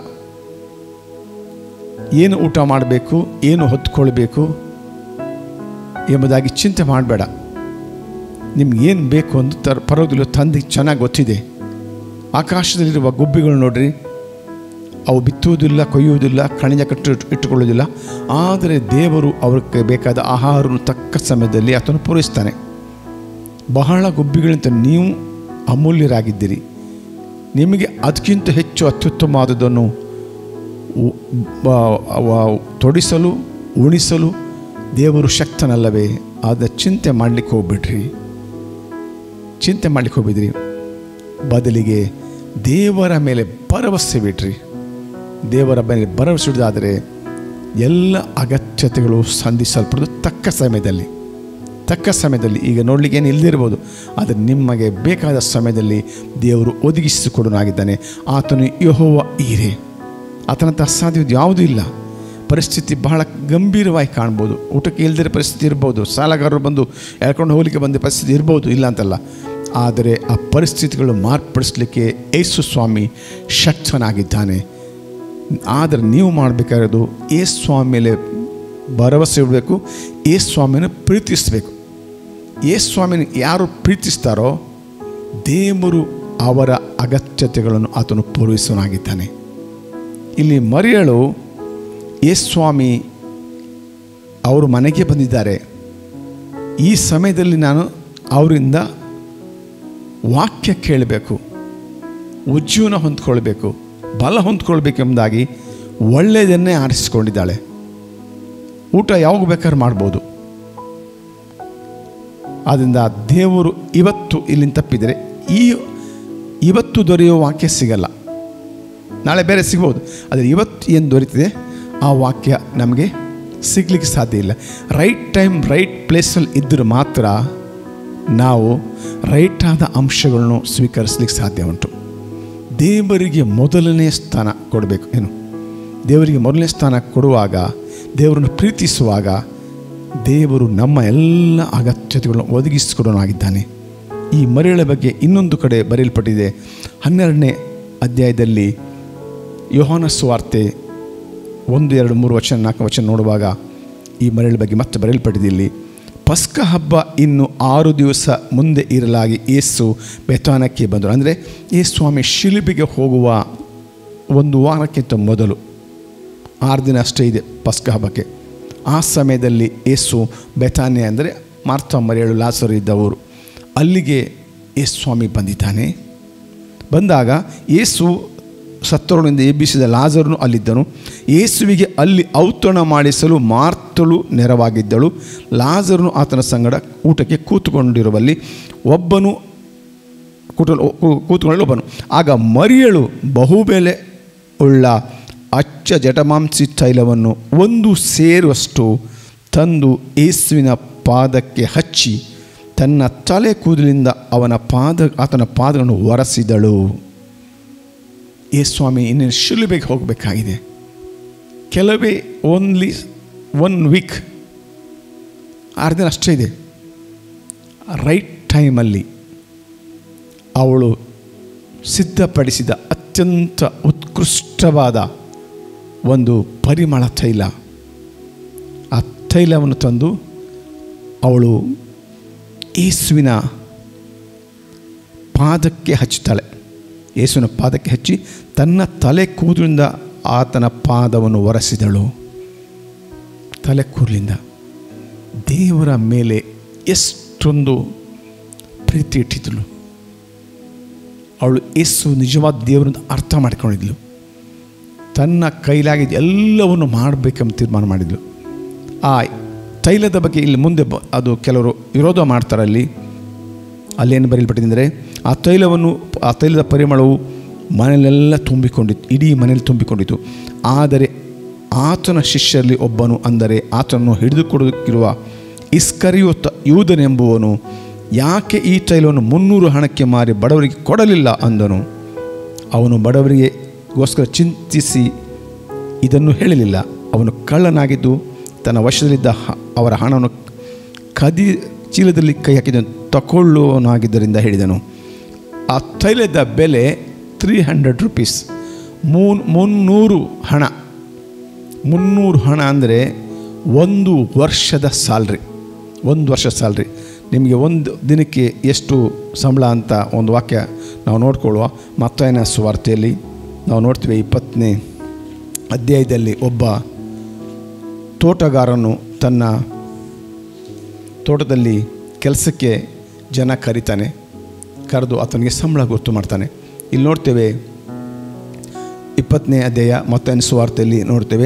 ಏನು ಊಟ ಮಾಡಬೇಕು, ಏನು ಹೊತ್ಕೊಳ್ಬೇಕು ಎಂಬುದಾಗಿ ಚಿಂತೆ ಮಾಡಬೇಡ. ನಿಮ್ಗೇನು ಬೇಕು ಅಂತ ತರ ಪರವಾಗಿಲ್ಲ, ತಂದೆ ಚೆನ್ನಾಗಿ ಗೊತ್ತಿದೆ. ಆಕಾಶದಲ್ಲಿರುವ ಗುಬ್ಬಿಗಳು ನೋಡ್ರಿ, ಅವು ಬಿತ್ತುವುದಿಲ್ಲ, ಕೊಯ್ಯುವುದಿಲ್ಲ, ಕಣಿಜ ಕಟ್ಟು ಇಟ್ಟುಕೊಳ್ಳುವುದಿಲ್ಲ. ಆದರೆ ದೇವರು ಅವ್ರಿಗೆ ಬೇಕಾದ ಆಹಾರವನ್ನು ತಕ್ಕ ಸಮಯದಲ್ಲಿ ಆತನು ಪೂರೈಸ್ತಾನೆ. ಬಹಳ ಗುಬ್ಬಿಗಳಿಂದ ನೀವು ಅಮೂಲ್ಯರಾಗಿದ್ದೀರಿ. ನಿಮಗೆ ಅದಕ್ಕಿಂತ ಹೆಚ್ಚು ಅತ್ಯುತ್ತಮವಾದದನ್ನು ತೊಡಿಸಲು ಉಣಿಸಲು ದೇವರು ಶಕ್ತನಲ್ಲವೇ? ಆದ ಚಿಂತೆ ಮಾಡಲಿಕ್ಕೆ ಹೋಗ್ಬಿಡ್ರಿ, ಚಿಂತೆ ಮಾಡಲಿಕ್ಕೆ ಹೋಗ್ಬಿದ್ರಿ. ಬದಲಿಗೆ ದೇವರ ಮೇಲೆ ಭರವಸೆ ಬಿಡ್ರಿ. ದೇವರ ಮೇಲೆ ಭರವಸೆ ಇಡೋದಾದರೆ ಎಲ್ಲ ಅಗತ್ಯತೆಗಳು ಸಂಧಿಸಲ್ಪಡೋದು ತಕ್ಕ ಸಮಯದಲ್ಲಿ ತಕ್ಕ ಸಮಯದಲ್ಲಿ ಈಗ ನೋಡಲಿಕ್ಕೆ ಏನು ಇಲ್ಲದಿರ್ಬೋದು, ಆದರೆ ನಿಮಗೆ ಬೇಕಾದ ಸಮಯದಲ್ಲಿ ದೇವರು ಒದಗಿಸಿಕೊಡೋನಾಗಿದ್ದಾನೆ. ಆತನು ಯೆಹೋವ ಈರೆ, ಆತನಂಥ ಅಸಾಧ್ಯವಾದ ಯಾವುದೂ ಇಲ್ಲ. ಪರಿಸ್ಥಿತಿ ಬಹಳ ಗಂಭೀರವಾಗಿ ಕಾಣ್ಬೋದು, ಊಟಕ್ಕೆ ಇಲ್ಲದಿರೋ ಪರಿಸ್ಥಿತಿ ಇರ್ಬೋದು, ಸಾಲಗಾರರು ಬಂದು ಎಳ್ಕೊಂಡು ಹೋಗಲಿಕ್ಕೆ ಬಂದ ಪರಿಸ್ಥಿತಿ ಇರ್ಬೋದು, ಇಲ್ಲ ಅಂತಲ್ಲ. ಆದರೆ ಆ ಪರಿಸ್ಥಿತಿಗಳು ಮಾರ್ಪಡಿಸಲಿಕ್ಕೆ ಯೇಸು ಸ್ವಾಮಿ ಶಕ್ತನಾಗಿದ್ದಾನೆ. ಆದರೆ ನೀವು ಮಾಡಬೇಕಾಗಿರೋದು ಯೇಸು ಸ್ವಾಮಿ ಮೇಲೆ ಭರವಸೆ ಇಡಬೇಕು, ಯೇಸು ಸ್ವಾಮಿನ ಪ್ರೀತಿಸಬೇಕು. ಯೇಸು ಸ್ವಾಮಿನ ಯಾರು ಪ್ರೀತಿಸ್ತಾರೋ ದೇವರು ಅವರ ಅಗತ್ಯತೆಗಳನ್ನು ಆತನು ಪೂರೈಸೋನಾಗಿದ್ದಾನೆ. ಇಲ್ಲಿ ಮರಿಯಳು ಯೇಸು ಸ್ವಾಮಿ ಅವರು ಮನೆಗೆ ಬಂದಿದ್ದಾರೆ, ಈ ಸಮಯದಲ್ಲಿ ನಾನು ಅವರಿಂದ ವಾಕ್ಯ ಕೇಳಬೇಕು, ಉಜ್ಜೀವನ ಹೊಂದ್ಕೊಳ್ಬೇಕು, ಬಲ ಹೊಂದ್ಕೊಳ್ಬೇಕೆಂಬುದಾಗಿ ಒಳ್ಳೆಯದನ್ನೇ ಆರಿಸಿಕೊಂಡಿದ್ದಾಳೆ. ಊಟ ಯಾವಾಗ ಬೇಕಾದ್ರೂ ಮಾಡ್ಬೋದು. ಆದ್ದರಿಂದ ದೇವರು ಇವತ್ತು ಇಲ್ಲಿಂದ ತಪ್ಪಿದರೆ ಈ ಇವತ್ತು ದೊರೆಯುವ ವಾಕ್ಯ ಸಿಗಲ್ಲ, ನಾಳೆ ಬೇರೆ ಸಿಗ್ಬೋದು. ಆದರೆ ಇವತ್ತು ಏನು ದೊರೀತಿದೆ ಆ ವಾಕ್ಯ ನಮಗೆ ಸಿಗ್ಲಿಕ್ಕೆ ಸಾಧ್ಯ ಇಲ್ಲ. ರೈಟ್ ಟೈಮ್ ರೈಟ್ ಪ್ಲೇಸಲ್ಲಿ ಇದ್ದರೆ ಮಾತ್ರ ನಾವು ರೈಟಾದ ಅಂಶಗಳನ್ನು ಸ್ವೀಕರಿಸ್ಲಿಕ್ಕೆ ಸಾಧ್ಯ ಉಂಟು. ದೇವರಿಗೆ ಮೊದಲನೇ ಸ್ಥಾನ ಕೊಡಬೇಕು. ಏನು ದೇವರಿಗೆ ಮೊದಲನೇ ಸ್ಥಾನ ಕೊಡುವಾಗ, ದೇವರನ್ನು ಪ್ರೀತಿಸುವಾಗ ದೇವರು ನಮ್ಮ ಎಲ್ಲ ಅಗತ್ಯತೆಗಳನ್ನು ಒದಗಿಸಿಕೊಡೋನಾಗಿದ್ದಾನೆ. ಈ ಮರಿಯಳ ಬಗ್ಗೆ ಇನ್ನೊಂದು ಕಡೆ ಬರೆಯಲ್ಪಟ್ಟಿದೆ. ಹನ್ನೆರಡನೇ ಅಧ್ಯಾಯದಲ್ಲಿ ಯೋಹಾನ ಸುವಾರ್ತೆ ಒಂದು ಎರಡು ಮೂರು ವಚನ ನಾಲ್ಕು ವಚನ ನೋಡುವಾಗ ಈ ಮರಿಯಳ ಬಗ್ಗೆ ಮತ್ತೆ ಬರೆಯಲ್ಪಟ್ಟಿದೆ. ಇಲ್ಲಿ ಪಸ್ಕ ಹಬ್ಬ ಇನ್ನು ಆರು ದಿವಸ ಮುಂದೆ ಇರಲಾಗಿ ಯೇಸು ಬೆಥಾನ್ಯಕ್ಕೆ ಬಂದರು. ಅಂದರೆ ಯೇಸು ಸ್ವಾಮಿ ಶಿಲುಬೆಗೆ ಹೋಗುವ ಒಂದು ವಾರಕ್ಕಿಂತ ಮೊದಲು, ಆರು ದಿನ ಅಷ್ಟೇ ಇದೆ ಪಸ್ಕ ಹಬ್ಬಕ್ಕೆ. ಆ ಸಮಯದಲ್ಲಿ ಯೇಸು ಬೆಥಾನ್ಯ ಅಂದರೆ ಮಾರ್ಥ ಮರಿಯಳು ಲಾಜರು ಇದ್ದವರು, ಅಲ್ಲಿಗೆ ಯೇಸು ಸ್ವಾಮಿ ಬಂದಿದ್ದಾನೆ. ಬಂದಾಗ ಯೇಸು ಸತ್ತವರಿಂದ ಎಬ್ಬಿಸಿದ ಲಾಜರನು ಅಲ್ಲಿದ್ದನು. ಯೇಸುವಿಗೆ ಅಲ್ಲಿ ಔತಣ ಮಾಡಿಸಲು ಮಾರ್ತಳು ನೆರವಾಗಿದ್ದಳು. ಲಾಜರನು ಆತನ ಸಂಗಡ ಊಟಕ್ಕೆ ಕೂತುಕೊಂಡಿರುವಲ್ಲಿ ಒಬ್ಬನು ಕೂಟಲು ಕೂತ್ಕೊಳ್ಳಲು ಒಬ್ಬನು. ಆಗ ಮರಿಯಳು ಬಹುಬೆಲೆ ಉಳ್ಳ ಅಚ್ಚ ಜಟಮಾಂಸಿ ತೈಲವನ್ನು ಒಂದು ಸೇರುವಷ್ಟು ತಂದು ಯೇಸುವಿನ ಪಾದಕ್ಕೆ ಹಚ್ಚಿ ತನ್ನ ತಲೆ ಕೂದಲಿಂದ ಅವನ ಪಾದ ಆತನ ಪಾದಗಳನ್ನು ಒರೆಸಿದಳು. ಯೇಸು ಸ್ವಾಮಿ ಇನ್ನೇನು ಶಿಲುಬೆಗೆ ಹೋಗಬೇಕಾಗಿದೆ. ಕೆಲವೇ ಓನ್ಲಿ ಒನ್ ವೀಕ್, ಆರು ದಿನ ಅಷ್ಟೇ ಇದೆ. ರೈಟ್ ಟೈಮಲ್ಲಿ ಅವಳು ಸಿದ್ಧಪಡಿಸಿದ ಅತ್ಯಂತ ಉತ್ಕೃಷ್ಟವಾದ ಒಂದು ಪರಿಮಳ ತೈಲ, ಆ ತೈಲವನ್ನು ತಂದು ಅವಳು ಯೇಸುವಿನ ಪಾದಕ್ಕೆ ಹಚ್ಚುತ್ತಾಳೆ. ಯೇಸುವಿನ ಪಾದಕ್ಕೆ ಹಚ್ಚಿ ತನ್ನ ತಲೆ ಕೂದಲಿಂದ ಆತನ ಪಾದವನ್ನು ಒರೆಸಿದಳು. ತಲೆ ಕೂದಲಿಂದ ದೇವರ ಮೇಲೆ ಎಷ್ಟೊಂದು ಪ್ರೀತಿ ಇಟ್ಟಿದ್ದಳು. ಅವಳು ಯೇಸು ನಿಜವಾದ ದೇವರನ್ನು ಅರ್ಥ ಮಾಡಿಕೊಂಡಿದ್ಳು. ತನ್ನ ಕೈಲಾಗಿದ್ದ ಎಲ್ಲವನ್ನು ಮಾಡಬೇಕೆಂಬ ತೀರ್ಮಾನ ಮಾಡಿದ್ಳು. ಆ ತೈಲದ ಬಗ್ಗೆ ಇಲ್ಲಿ ಮುಂದೆ ಬ ಅದು ಕೆಲವರು ವಿರೋಧ ಮಾಡ್ತಾರೆ. ಅಲ್ಲಿ ಅಲ್ಲೇನು ಬರೆಯಲ್ಪಟ್ಟಿದೆ, ಆ ತೈಲವನ್ನು ಆ ತೈಲದ ಪರಿಮಳವು ಮನೆಯಲ್ಲೆಲ್ಲ ತುಂಬಿಕೊಂಡಿತ್ತು, ಇಡೀ ಮನೆಯಲ್ಲಿ ತುಂಬಿಕೊಂಡಿತ್ತು. ಆದರೆ ಆತನ ಶಿಷ್ಯರಲ್ಲಿ ಒಬ್ಬನು, ಅಂದರೆ ಆತನನ್ನು ಹಿಡಿದುಕೊಡುತ್ತಿರುವ ಇಸ್ಕರಿಯೋತ ಯೂದನೆಂಬುವನು, ಯಾಕೆ ಈ ತೈಲವನ್ನು ಮುನ್ನೂರು ಹಣಕ್ಕೆ ಮಾರಿ ಬಡವರಿಗೆ ಕೊಡಲಿಲ್ಲ ಅಂದನು. ಅವನು ಬಡವರಿಗೆಗೋಸ್ಕರ ಚಿಂತಿಸಿ ಇದನ್ನು ಹೇಳಲಿಲ್ಲ. ಅವನು ಕಳ್ಳನಾಗಿದ್ದು ತನ್ನ ವಶದಲ್ಲಿದ್ದ ಅವರ ಹಣವನ್ನು ಕದಿ ಚೀಲದಲ್ಲಿ ಕೈ ಹಾಕಿದ ತಗೊಳ್ಳುವನಾಗಿದ್ದರಿಂದ ಹೇಳಿದನು. ಆ ತೈಲದ ಬೆಲೆ ತ್ರೀ ಹಂಡ್ರೆಡ್ ರುಪೀಸ್, ಮೂನ್ ಮುನ್ನೂರು ಹಣ. ಮುನ್ನೂರು ಹಣ ಅಂದರೆ ಒಂದು ವರ್ಷದ ಸ್ಯಾಲ್ರಿ. ಒಂದು ವರ್ಷ ಸ್ಯಾಲ್ರಿ. ನಿಮಗೆ ಒಂದು ದಿನಕ್ಕೆ ಎಷ್ಟು ಸಂಬಳ ಅಂತ ಒಂದು ವಾಕ್ಯ ನಾವು ನೋಡ್ಕೊಳ್ಳುವ. ಮತ್ತಾಯನ ಸುವಾರ್ತೆಯಲ್ಲಿ ನಾವು ನೋಡ್ತೀವಿ, ಇಪ್ಪತ್ತನೇ ಅಧ್ಯಾಯದಲ್ಲಿ ಒಬ್ಬ ತೋಟಗಾರನು ತನ್ನ ತೋಟದಲ್ಲಿ ಕೆಲಸಕ್ಕೆ ಜನ ಕರೀತಾನೆ. ಕರೆದು ಆತನಿಗೆ ಸಂಬಳ ಗುರುತು ಮಾಡ್ತಾನೆ. ಇಲ್ಲಿ ನೋಡ್ತೇವೆ ಇಪ್ಪತ್ತನೇ ಅಧ್ಯಾಯ ಮತ್ತಾಯನ ಸುವಾರ್ತೆಯಲ್ಲಿ ನೋಡ್ತೇವೆ.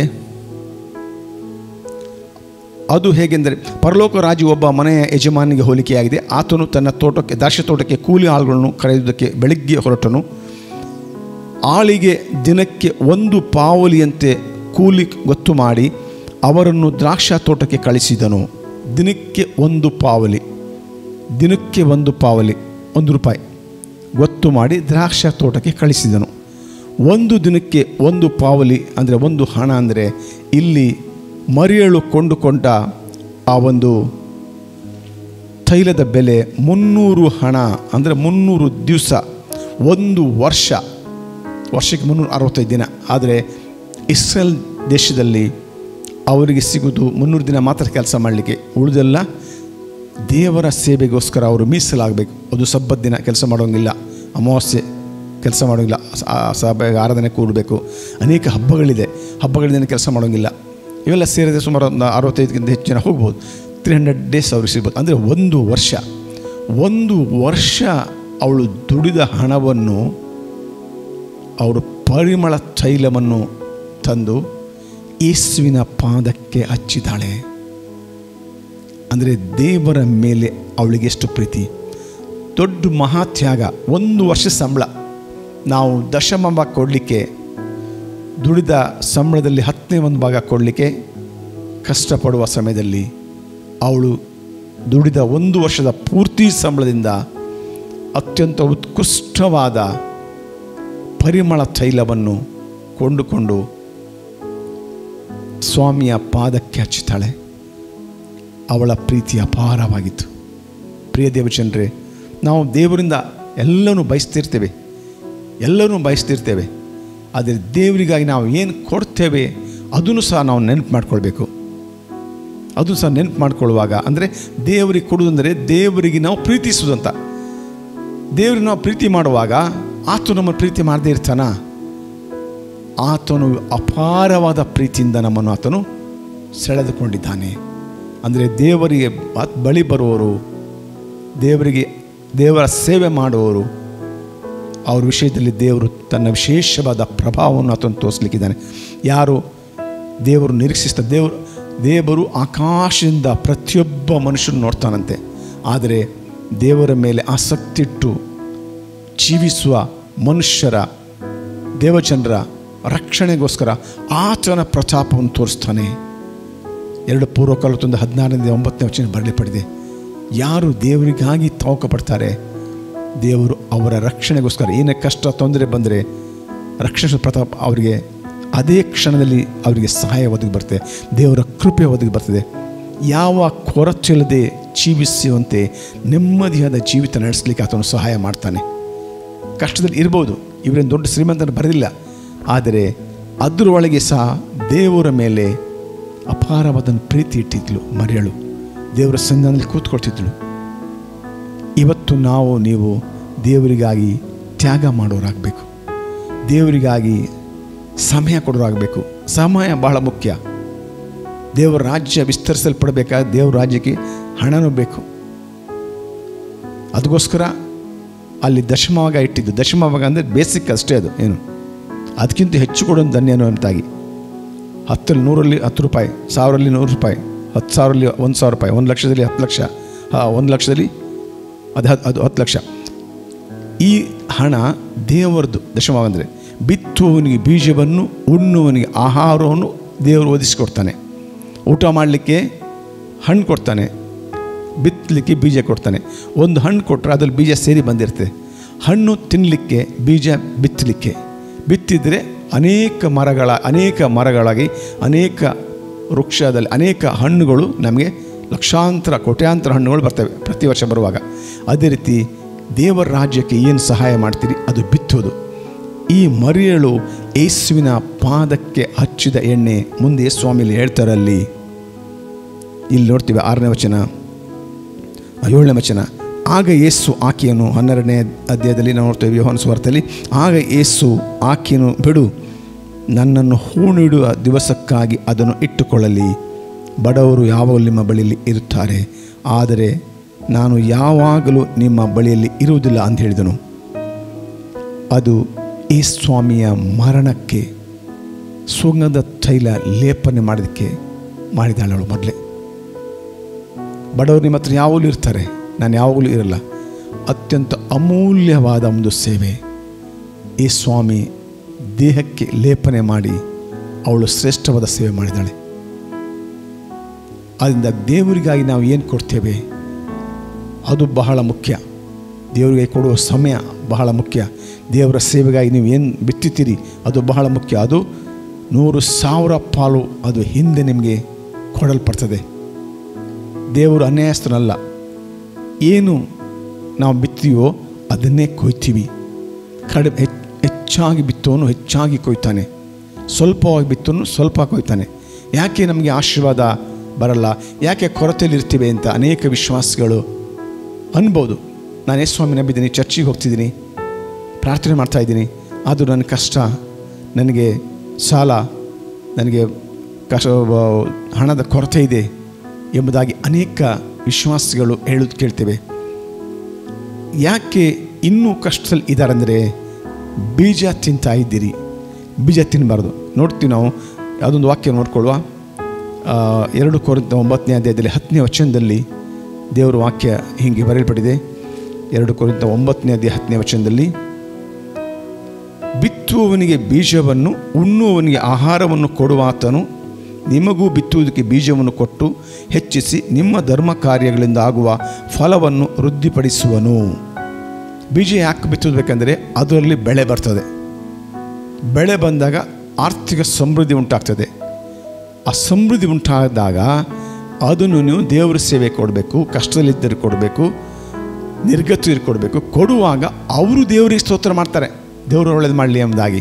ಅದು ಹೇಗೆಂದರೆ, ಪರಲೋಕ ರಾಜ್ಯ ಒಬ್ಬ ಮನೆಯ ಯಜಮಾನಿಗೆ ಹೋಲಿಕೆಯಾಗಿದೆ. ಆತನು ತನ್ನ ತೋಟಕ್ಕೆ ದ್ರಾಕ್ಷಿ ತೋಟಕ್ಕೆ ಕೂಲಿ ಆಳುಗಳನ್ನು ಕರೆಯುವುದಕ್ಕೆ ಬೆಳಗ್ಗೆ ಹೊರಟನು. ಆಳಿಗೆ ದಿನಕ್ಕೆ ಒಂದು ಪಾವಲಿಯಂತೆ ಕೂಲಿ ಗೊತ್ತು ಮಾಡಿ ಅವರನ್ನು ದ್ರಾಕ್ಷಾ ತೋಟಕ್ಕೆ ಕಳಿಸಿದನು. ದಿನಕ್ಕೆ ಒಂದು ಪಾವಲಿ, ದಿನಕ್ಕೆ ಒಂದು ಪಾವಲಿ ಒಂದು ರೂಪಾಯಿ ಗೊತ್ತು ಮಾಡಿ ದ್ರಾಕ್ಷಾ ತೋಟಕ್ಕೆ ಕಳಿಸಿದನು. ಒಂದು ದಿನಕ್ಕೆ ಒಂದು ಪಾವಲಿ ಅಂದರೆ ಒಂದು ಹಣ. ಅಂದರೆ ಇಲ್ಲಿ ಮರಿಯಳು ಕೊಂಡುಕೊಂಡ ಆ ಒಂದು ತೈಲದ ಬೆಲೆ ಮುನ್ನೂರು ಹಣ, ಅಂದರೆ ಮುನ್ನೂರು ದಿವಸ, ಒಂದು ವರ್ಷ. ವರ್ಷಕ್ಕೆ ಮುನ್ನೂರ ಅರವತ್ತೈದು ದಿನ. ಆದರೆ ಇಸ್ರೇಲ್ ದೇಶದಲ್ಲಿ ಅವರಿಗೆ ಸಿಗೋದು ಮುನ್ನೂರು ದಿನ ಮಾತ್ರ ಕೆಲಸ ಮಾಡಲಿಕ್ಕೆ, ಉಳಿದೆಲ್ಲ ದೇವರ ಸೇವೆಗೋಸ್ಕರ ಅವರು ಮೀಸಲಾಗಬೇಕು. ಅದು ಸಬ್ಬತ್ ದಿನ ಕೆಲಸ ಮಾಡೋಂಗಿಲ್ಲ, ಅಮಾವಾಸ್ಯೆ ಕೆಲಸ ಮಾಡೋಂಗಿಲ್ಲ, ಸಭೆಗೆ ಆರಾಧನೆ ಕೂಡಬೇಕು. ಅನೇಕ ಹಬ್ಬಗಳಿದೆ, ಹಬ್ಬಗಳ ದಿನ ಕೆಲಸ ಮಾಡೋಂಗಿಲ್ಲ. ಇವೆಲ್ಲ ಸೇರಿದರೆ ಸುಮಾರು ಒಂದು ಅರವತ್ತೈದಕ್ಕಿಂತ ಹೆಚ್ಚು ಜನ ಹೋಗ್ಬೋದು. ತ್ರೀ ಹಂಡ್ರೆಡ್ ಡೇಸ್ ಅವ್ರಿಗೆ ಸಿಗ್ಬೋದು. ಅಂದರೆ ಒಂದು ವರ್ಷ ಒಂದು ವರ್ಷ ಅವಳು ದುಡಿದ ಹಣವನ್ನು ಅವರು ಪರಿಮಳ ತೈಲವನ್ನು ತಂದು ಯೇಸುವಿನ ಪಾದಕ್ಕೆ ಹಚ್ಚಿದ್ದಾಳೆ. ಅಂದರೆ ದೇವರ ಮೇಲೆ ಅವಳಿಗೆ ಎಷ್ಟು ಪ್ರೀತಿ, ದೊಡ್ಡ ಮಹಾತ್ಯಾಗ. ಒಂದು ವರ್ಷ ಸಂಬಳ ನಾವು ದಶಮ ಭಾಗ ಕೊಡಲಿಕ್ಕೆ, ದುಡಿದ ಸಂಬಳದಲ್ಲಿ ಹತ್ತನೇ ಒಂದು ಭಾಗ ಕೊಡಲಿಕ್ಕೆ ಕಷ್ಟಪಡುವ ಸಮಯದಲ್ಲಿ ಅವಳು ದುಡಿದ ಒಂದು ವರ್ಷದ ಪೂರ್ತಿ ಸಂಬಳದಿಂದ ಅತ್ಯಂತ ಉತ್ಕೃಷ್ಟವಾದ ಪರಿಮಳ ತೈಲವನ್ನು ಕೊಂಡುಕೊಂಡು ಸ್ವಾಮಿಯ ಪಾದಕ್ಕೆ ಹಚ್ಚುತ್ತಾಳೆ. ಅವಳ ಪ್ರೀತಿ ಅಪಾರವಾಗಿತ್ತು. ಪ್ರಿಯ ದೇವಜನರೇ, ನಾವು ದೇವರಿಂದ ಎಲ್ಲನೂ ಬಯಸ್ತಿರ್ತೇವೆ, ಎಲ್ಲರೂ ಬಯಸ್ತಿರ್ತೇವೆ. ಆದರೆ ದೇವರಿಗಾಗಿ ನಾವು ಏನು ಕೊಡ್ತೇವೆ ಅದನ್ನು ಸಹ ನಾವು ನೆನಪು ಮಾಡ್ಕೊಳ್ಬೇಕು. ಅದು ಸಹ ನೆನಪು ಮಾಡ್ಕೊಳ್ಳುವಾಗ, ಅಂದರೆ ದೇವರಿಗೆ ಕೊಡುವುದಂದರೆ ದೇವರಿಗೆ ನಾವು ಪ್ರೀತಿಸುವುದಂತ. ದೇವರಿಗೆ ನಾವು ಪ್ರೀತಿ ಮಾಡುವಾಗ ಆತನು ನಮ್ಮ ಪ್ರೀತಿ ಮಾಡದೇ ಇರ್ತಾನ? ಆತನು ಅಪಾರವಾದ ಪ್ರೀತಿಯಿಂದ ನಮ್ಮನ್ನು ಆತನು ಸೆಳೆದುಕೊಂಡಿದ್ದಾನೆ. ಅಂದರೆ ದೇವರಿಗೆ ಬಳಿ ಬರುವವರು, ದೇವರಿಗೆ ದೇವರ ಸೇವೆ ಮಾಡುವವರು, ಅವ್ರ ವಿಷಯದಲ್ಲಿ ದೇವರು ತನ್ನ ವಿಶೇಷವಾದ ಪ್ರಭಾವವನ್ನು ಆತನು ತೋರಿಸಲಿಕ್ಕಿದ್ದಾನೆ. ಯಾರು ದೇವರು ನಿರೀಕ್ಷಿಸ್ತಾರೆ, ದೇವರು ದೇವರು ಆಕಾಶದಿಂದ ಪ್ರತಿಯೊಬ್ಬ ಮನುಷ್ಯನು ನೋಡ್ತಾನಂತೆ. ಆದರೆ ದೇವರ ಮೇಲೆ ಆಸಕ್ತಿಟ್ಟು ಜೀವಿಸುವ ಮನುಷ್ಯರ, ದೇವಜನರ ರಕ್ಷಣೆಗೋಸ್ಕರ ಆತನ ಪ್ರತಾಪವನ್ನು ತೋರಿಸ್ತಾನೆ. ಎರಡು ಪೂರ್ವಕಾಲತ್ತೊಂದು ಹದಿನಾರನೇ ಒಂಬತ್ತನೇ ವಚನ ಬರಲಿಪಡಿದೆ. ಯಾರು ದೇವರಿಗಾಗಿ ತವಕ ಪಡ್ತಾರೆ, ದೇವರು ಅವರ ರಕ್ಷಣೆಗೋಸ್ಕರ ಏನೇ ಕಷ್ಟ ತೊಂದರೆ ಬಂದರೆ ರಕ್ಷಣೆ ಪ್ರತಾಪ ಅವರಿಗೆ ಅದೇ ಕ್ಷಣದಲ್ಲಿ ಅವರಿಗೆ ಸಹಾಯ ಒದಗಿ ಬರ್ತದೆ, ದೇವರ ಕೃಪೆ ಒದಗಿ ಬರ್ತದೆ. ಯಾವ ಕೊರತೆಯಿಲ್ಲದೆ ಜೀವಿಸುವಂತೆ ನೆಮ್ಮದಿಯಾದ ಜೀವಿತ ನಡೆಸಲಿಕ್ಕೆ ಆತನು ಸಹಾಯ ಮಾಡ್ತಾನೆ. ಕಷ್ಟದಲ್ಲಿ ಇರ್ಬೋದು, ಇವರೇನು ದೊಡ್ಡ ಶ್ರೀಮಂತನ ಬರೆದಿಲ್ಲ, ಆದರೆ ಅದರೊಳಗೆ ಸಹ ದೇವರ ಮೇಲೆ ಅಪಾರವಾದ ಪ್ರೀತಿ ಇಟ್ಟಿದ್ಲು ಮರಿಯಳು. ದೇವರ ಸನ್ನಿಧಾನದಲ್ಲಿ ಕೂತ್ಕೊಳ್ತಿದ್ಳು. ಇವತ್ತು ನಾವು ನೀವು ದೇವರಿಗಾಗಿ ತ್ಯಾಗ ಮಾಡೋರಾಗಬೇಕು, ದೇವರಿಗಾಗಿ ಸಮಯ ಕೊಡೋರಾಗಬೇಕು. ಸಮಯ ಬಹಳ ಮುಖ್ಯ. ದೇವರ ರಾಜ್ಯ ವಿಸ್ತರಿಸಲ್ಪಡಬೇಕಾದ್ರೆ ದೇವರ ರಾಜ್ಯಕ್ಕೆ ಹಣನೂ ಬೇಕು. ಅದಕ್ಕೋಸ್ಕರ ಅಲ್ಲಿ ದಶಮಭಾಗ ಇಟ್ಟಿದ್ದು. ದಶಮಭಾಗ ಅಂದರೆ ಬೇಸಿಕ್ ಅಷ್ಟೇ, ಅದು ಏನು ಅದಕ್ಕಿಂತ ಹೆಚ್ಚು ಕೊಡೋದು ಧನ್ಯನೋ ಅಂತಾಗಿ. ಹತ್ತರಲ್ಲಿ ನೂರಲ್ಲಿ ಹತ್ತು ರೂಪಾಯಿ, ಸಾವಿರಲ್ಲಿ ನೂರು ರೂಪಾಯಿ, ಹತ್ತು ಸಾವಿರಲ್ಲಿ ಒಂದು ಸಾವಿರ ರೂಪಾಯಿ, ಒಂದು ಲಕ್ಷದಲ್ಲಿ ಹತ್ತು ಲಕ್ಷ, ಹಾಂ ಒಂದು ಲಕ್ಷದಲ್ಲಿ ಅದು ಅದು ಹತ್ತು ಲಕ್ಷ. ಈ ಹಣ ದೇವರದು. ದಶಮಭಾಗ ಅಂದರೆ ಬಿತ್ತುವವನಿಗೆ ಬೀಜವನ್ನು, ಉಣ್ಣುವವನಿಗೆ ಆಹಾರವನ್ನು ದೇವರು ಒದಗಿಸಿಕೊಡ್ತಾನೆ. ಊಟ ಮಾಡಲಿಕ್ಕೆ ಹಣ್ಣು ಕೊಡ್ತಾನೆ, ಬಿತ್ತಲಿಕ್ಕೆ ಬೀಜ ಕೊಡ್ತಾನೆ. ಒಂದು ಹಣ್ಣು ಕೊಟ್ಟರೆ ಅದ್ರಲ್ಲಿ ಬೀಜ ಸೇರಿ ಬಂದಿರ್ತದೆ. ಹಣ್ಣು ತಿನ್ನಲಿಕ್ಕೆ, ಬೀಜ ಬಿತ್ತಲಿಕ್ಕೆ. ಬಿತ್ತಿದರೆ ಅನೇಕ ಮರಗಳ ಅನೇಕ ಮರಗಳಾಗಿ ಅನೇಕ ವೃಕ್ಷದಲ್ಲಿ ಅನೇಕ ಹಣ್ಣುಗಳು ನಮಗೆ ಲಕ್ಷಾಂತರ ಕೋಟ್ಯಾಂತರ ಹಣ್ಣುಗಳು ಬರ್ತವೆ ಪ್ರತಿ ವರ್ಷ ಬರುವಾಗ. ಅದೇ ರೀತಿ ದೇವರ ರಾಜ್ಯಕ್ಕೆ ಏನು ಸಹಾಯ ಮಾಡ್ತೀರಿ ಅದು ಬಿತ್ತೋದು. ಈ ಮರಿಯಳು ಯೇಸುವಿನ ಪಾದಕ್ಕೆ ಹಚ್ಚಿದ ಎಣ್ಣೆ ಮುಂದೆ ಸ್ವಾಮಿಲಿ ಹೇಳ್ತಾರಲ್ಲಿ. ಇಲ್ಲಿ ನೋಡ್ತೀವಿ ಆರನೇ ವಚನ, ಏಳನೇ ವಚನ. ಆಗ ಯೇಸು ಆಕೆಯನ್ನು, ಹನ್ನೆರಡನೇ ಅಧ್ಯಾಯದಲ್ಲಿ ನಾವು ನೋಡ್ತೇವೆ ಯೋಹಾನ ಸುವಾರ್ತೆಯಲ್ಲಿ, ಆಗ ಯೇಸು ಆಕೆಯನ್ನು, ಬಿಡು, ನನ್ನನ್ನು ಹೂಣಿಡುವ ದಿವಸಕ್ಕಾಗಿ ಅದನ್ನು ಇಟ್ಟುಕೊಳ್ಳಲಿ. ಬಡವರು ಯಾವಾಗಲೂ ನಿಮ್ಮ ಬಳಿಯಲ್ಲಿ ಇರುತ್ತಾರೆ, ಆದರೆ ನಾನು ಯಾವಾಗಲೂ ನಿಮ್ಮ ಬಳಿಯಲ್ಲಿ ಇರುವುದಿಲ್ಲ ಅಂತ ಹೇಳಿದನು. ಅದು ಈ ಸ್ವಾಮಿಯ ಮರಣಕ್ಕೆ ಸುಗಂಧ ತೈಲ ಲೇಪನೆ ಮಾಡೋದಕ್ಕೆ ಮಾಡಿದಾಳವಳು ಮೊದಲೇ. ಬಡವರು ನಿಮ್ಮ ಹತ್ರ ಯಾವಾಗಲೂ ಇರ್ತಾರೆ, ನಾನು ಯಾವಾಗಲೂ ಇರಲ್ಲ. ಅತ್ಯಂತ ಅಮೂಲ್ಯವಾದ ಒಂದು ಸೇವೆ ಈ ಸ್ವಾಮಿ ದೇಹಕ್ಕೆ ಲೇಪನೆ ಮಾಡಿ ಅವಳು ಶ್ರೇಷ್ಠವಾದ ಸೇವೆ ಮಾಡಿದ್ದಾಳೆ. ಆದ್ದರಿಂದ ದೇವರಿಗಾಗಿ ನಾವು ಏನು ಕೊಡ್ತೇವೆ ಅದು ಬಹಳ ಮುಖ್ಯ. ದೇವರಿಗೆ ಕೊಡುವ ಸಮಯ ಬಹಳ ಮುಖ್ಯ. ದೇವರ ಸೇವೆಗಾಗಿ ನೀವು ಏನು ಬಿತ್ತುತ್ತೀರಿ ಅದು ಬಹಳ ಮುಖ್ಯ. ಅದು ನೂರು ಸಾವಿರ ಪಾಲು ಅದು ಹಿಂದೆ ನಿಮಗೆ ಕೊಡಲ್ಪಡ್ತದೆ. ದೇವರು ಅನ್ಯಾಯಸ್ಥನಲ್ಲ. ಏನು ನಾವು ಬಿತ್ತೀವೋ ಅದನ್ನೇ ಕೊಯ್ತೀವಿ. ಕಡಿಮೆ ಹೆಚ್ಚಾಗಿ ಬಿತ್ತೋನು ಹೆಚ್ಚಾಗಿ ಕೊಯ್ತಾನೆ. ಸ್ವಲ್ಪವಾಗಿ ಬಿತ್ತನು ಸ್ವಲ್ಪ ಕೊಯ್ತಾನೆ. ಯಾಕೆ ನಮಗೆ ಆಶೀರ್ವಾದ ಬರಲ್ಲ, ಯಾಕೆ ಕೊರತೆಯಲ್ಲಿರ್ತೀವಿ ಅಂತ ಅನೇಕ ವಿಶ್ವಾಸಗಳು ಅನ್ಬೋದು. ನಾನು ಯೇಸು ಸ್ವಾಮಿ ನಂಬಿದ್ದೀನಿ, ಚರ್ಚಿಗೆ ಹೋಗ್ತಿದ್ದೀನಿ, ಪ್ರಾರ್ಥನೆ ಮಾಡ್ತಾಯಿದ್ದೀನಿ, ಆದರೂ ನನ್ನ ಕಷ್ಟ, ನನಗೆ ಸಾಲ, ನನಗೆ ಕಷ್ಟ, ಹಣದ ಕೊರತೆ ಇದೆ ಎಂಬುದಾಗಿ ಅನೇಕ ವಿಶ್ವಾಸಗಳು ಹೇಳೋದು ಕೇಳ್ತೇವೆ. ಯಾಕೆ ಇನ್ನೂ ಕಷ್ಟದಲ್ಲಿ ಇದ್ದಾರೆಂದರೆ ಬೀಜ ತಿಂತಾ ಇದ್ದೀರಿ. ಬೀಜ ತಿನ್ನಬಾರ್ದು. ನೋಡ್ತೀವಿ ನಾವು ಯಾವುದೊಂದು ವಾಕ್ಯ ನೋಡ್ಕೊಳ್ಳುವ. ಎರಡು ಕೊರಿಂಥ ಒಂಬತ್ತನೇ ಅಧ್ಯಾಯದಲ್ಲಿ ಹತ್ತನೇ ವಚನದಲ್ಲಿ ದೇವರ ವಾಕ್ಯ ಹೀಗೆ ಬರೆಯಲ್ಪಟ್ಟಿದೆ. ಎರಡು ಕೊರಿಂಥ ಒಂಬತ್ತನೇ ಅಧ್ಯಾಯ ಹತ್ತನೇ ವಚನದಲ್ಲಿ, ಬಿತ್ತುವವನಿಗೆ ಬೀಜವನ್ನು ಉಣ್ಣುವವನಿಗೆ ಆಹಾರವನ್ನು ಕೊಡುವಾತನು ನಿಮಗೂ ಬಿತ್ತುವುದಕ್ಕೆ ಬೀಜವನ್ನು ಕೊಟ್ಟು ಹೆಚ್ಚಿಸಿ ನಿಮ್ಮ ಧರ್ಮ ಕಾರ್ಯಗಳಿಂದ ಆಗುವ ಫಲವನ್ನು ವೃದ್ಧಿಪಡಿಸುವನು. ಬೀಜ ಯಾಕೆ ಬಿತ್ತಬೇಕೆಂದರೆ ಅದರಲ್ಲಿ ಬೆಳೆ ಬರ್ತದೆ. ಬೆಳೆ ಬಂದಾಗ ಆರ್ಥಿಕ ಸಮೃದ್ಧಿ ಉಂಟಾಗ್ತದೆ. ಆ ಸಮೃದ್ಧಿ ಉಂಟಾದಾಗ ಅದನ್ನು ನೀವು ದೇವರ ಸೇವೆ ಕೊಡಬೇಕು, ಕಷ್ಟದಲ್ಲಿದ್ದರೆ ಕೊಡಬೇಕು, ನಿರ್ಗತಿಯರು ಕೊಡಬೇಕು. ಕೊಡುವಾಗ ಅವರು ದೇವರಿಗೆ ಸ್ತೋತ್ರ ಮಾಡ್ತಾರೆ, ದೇವರು ಒಳ್ಳೇದು ಮಾಡಲಿ ಎಂಬುದಾಗಿ.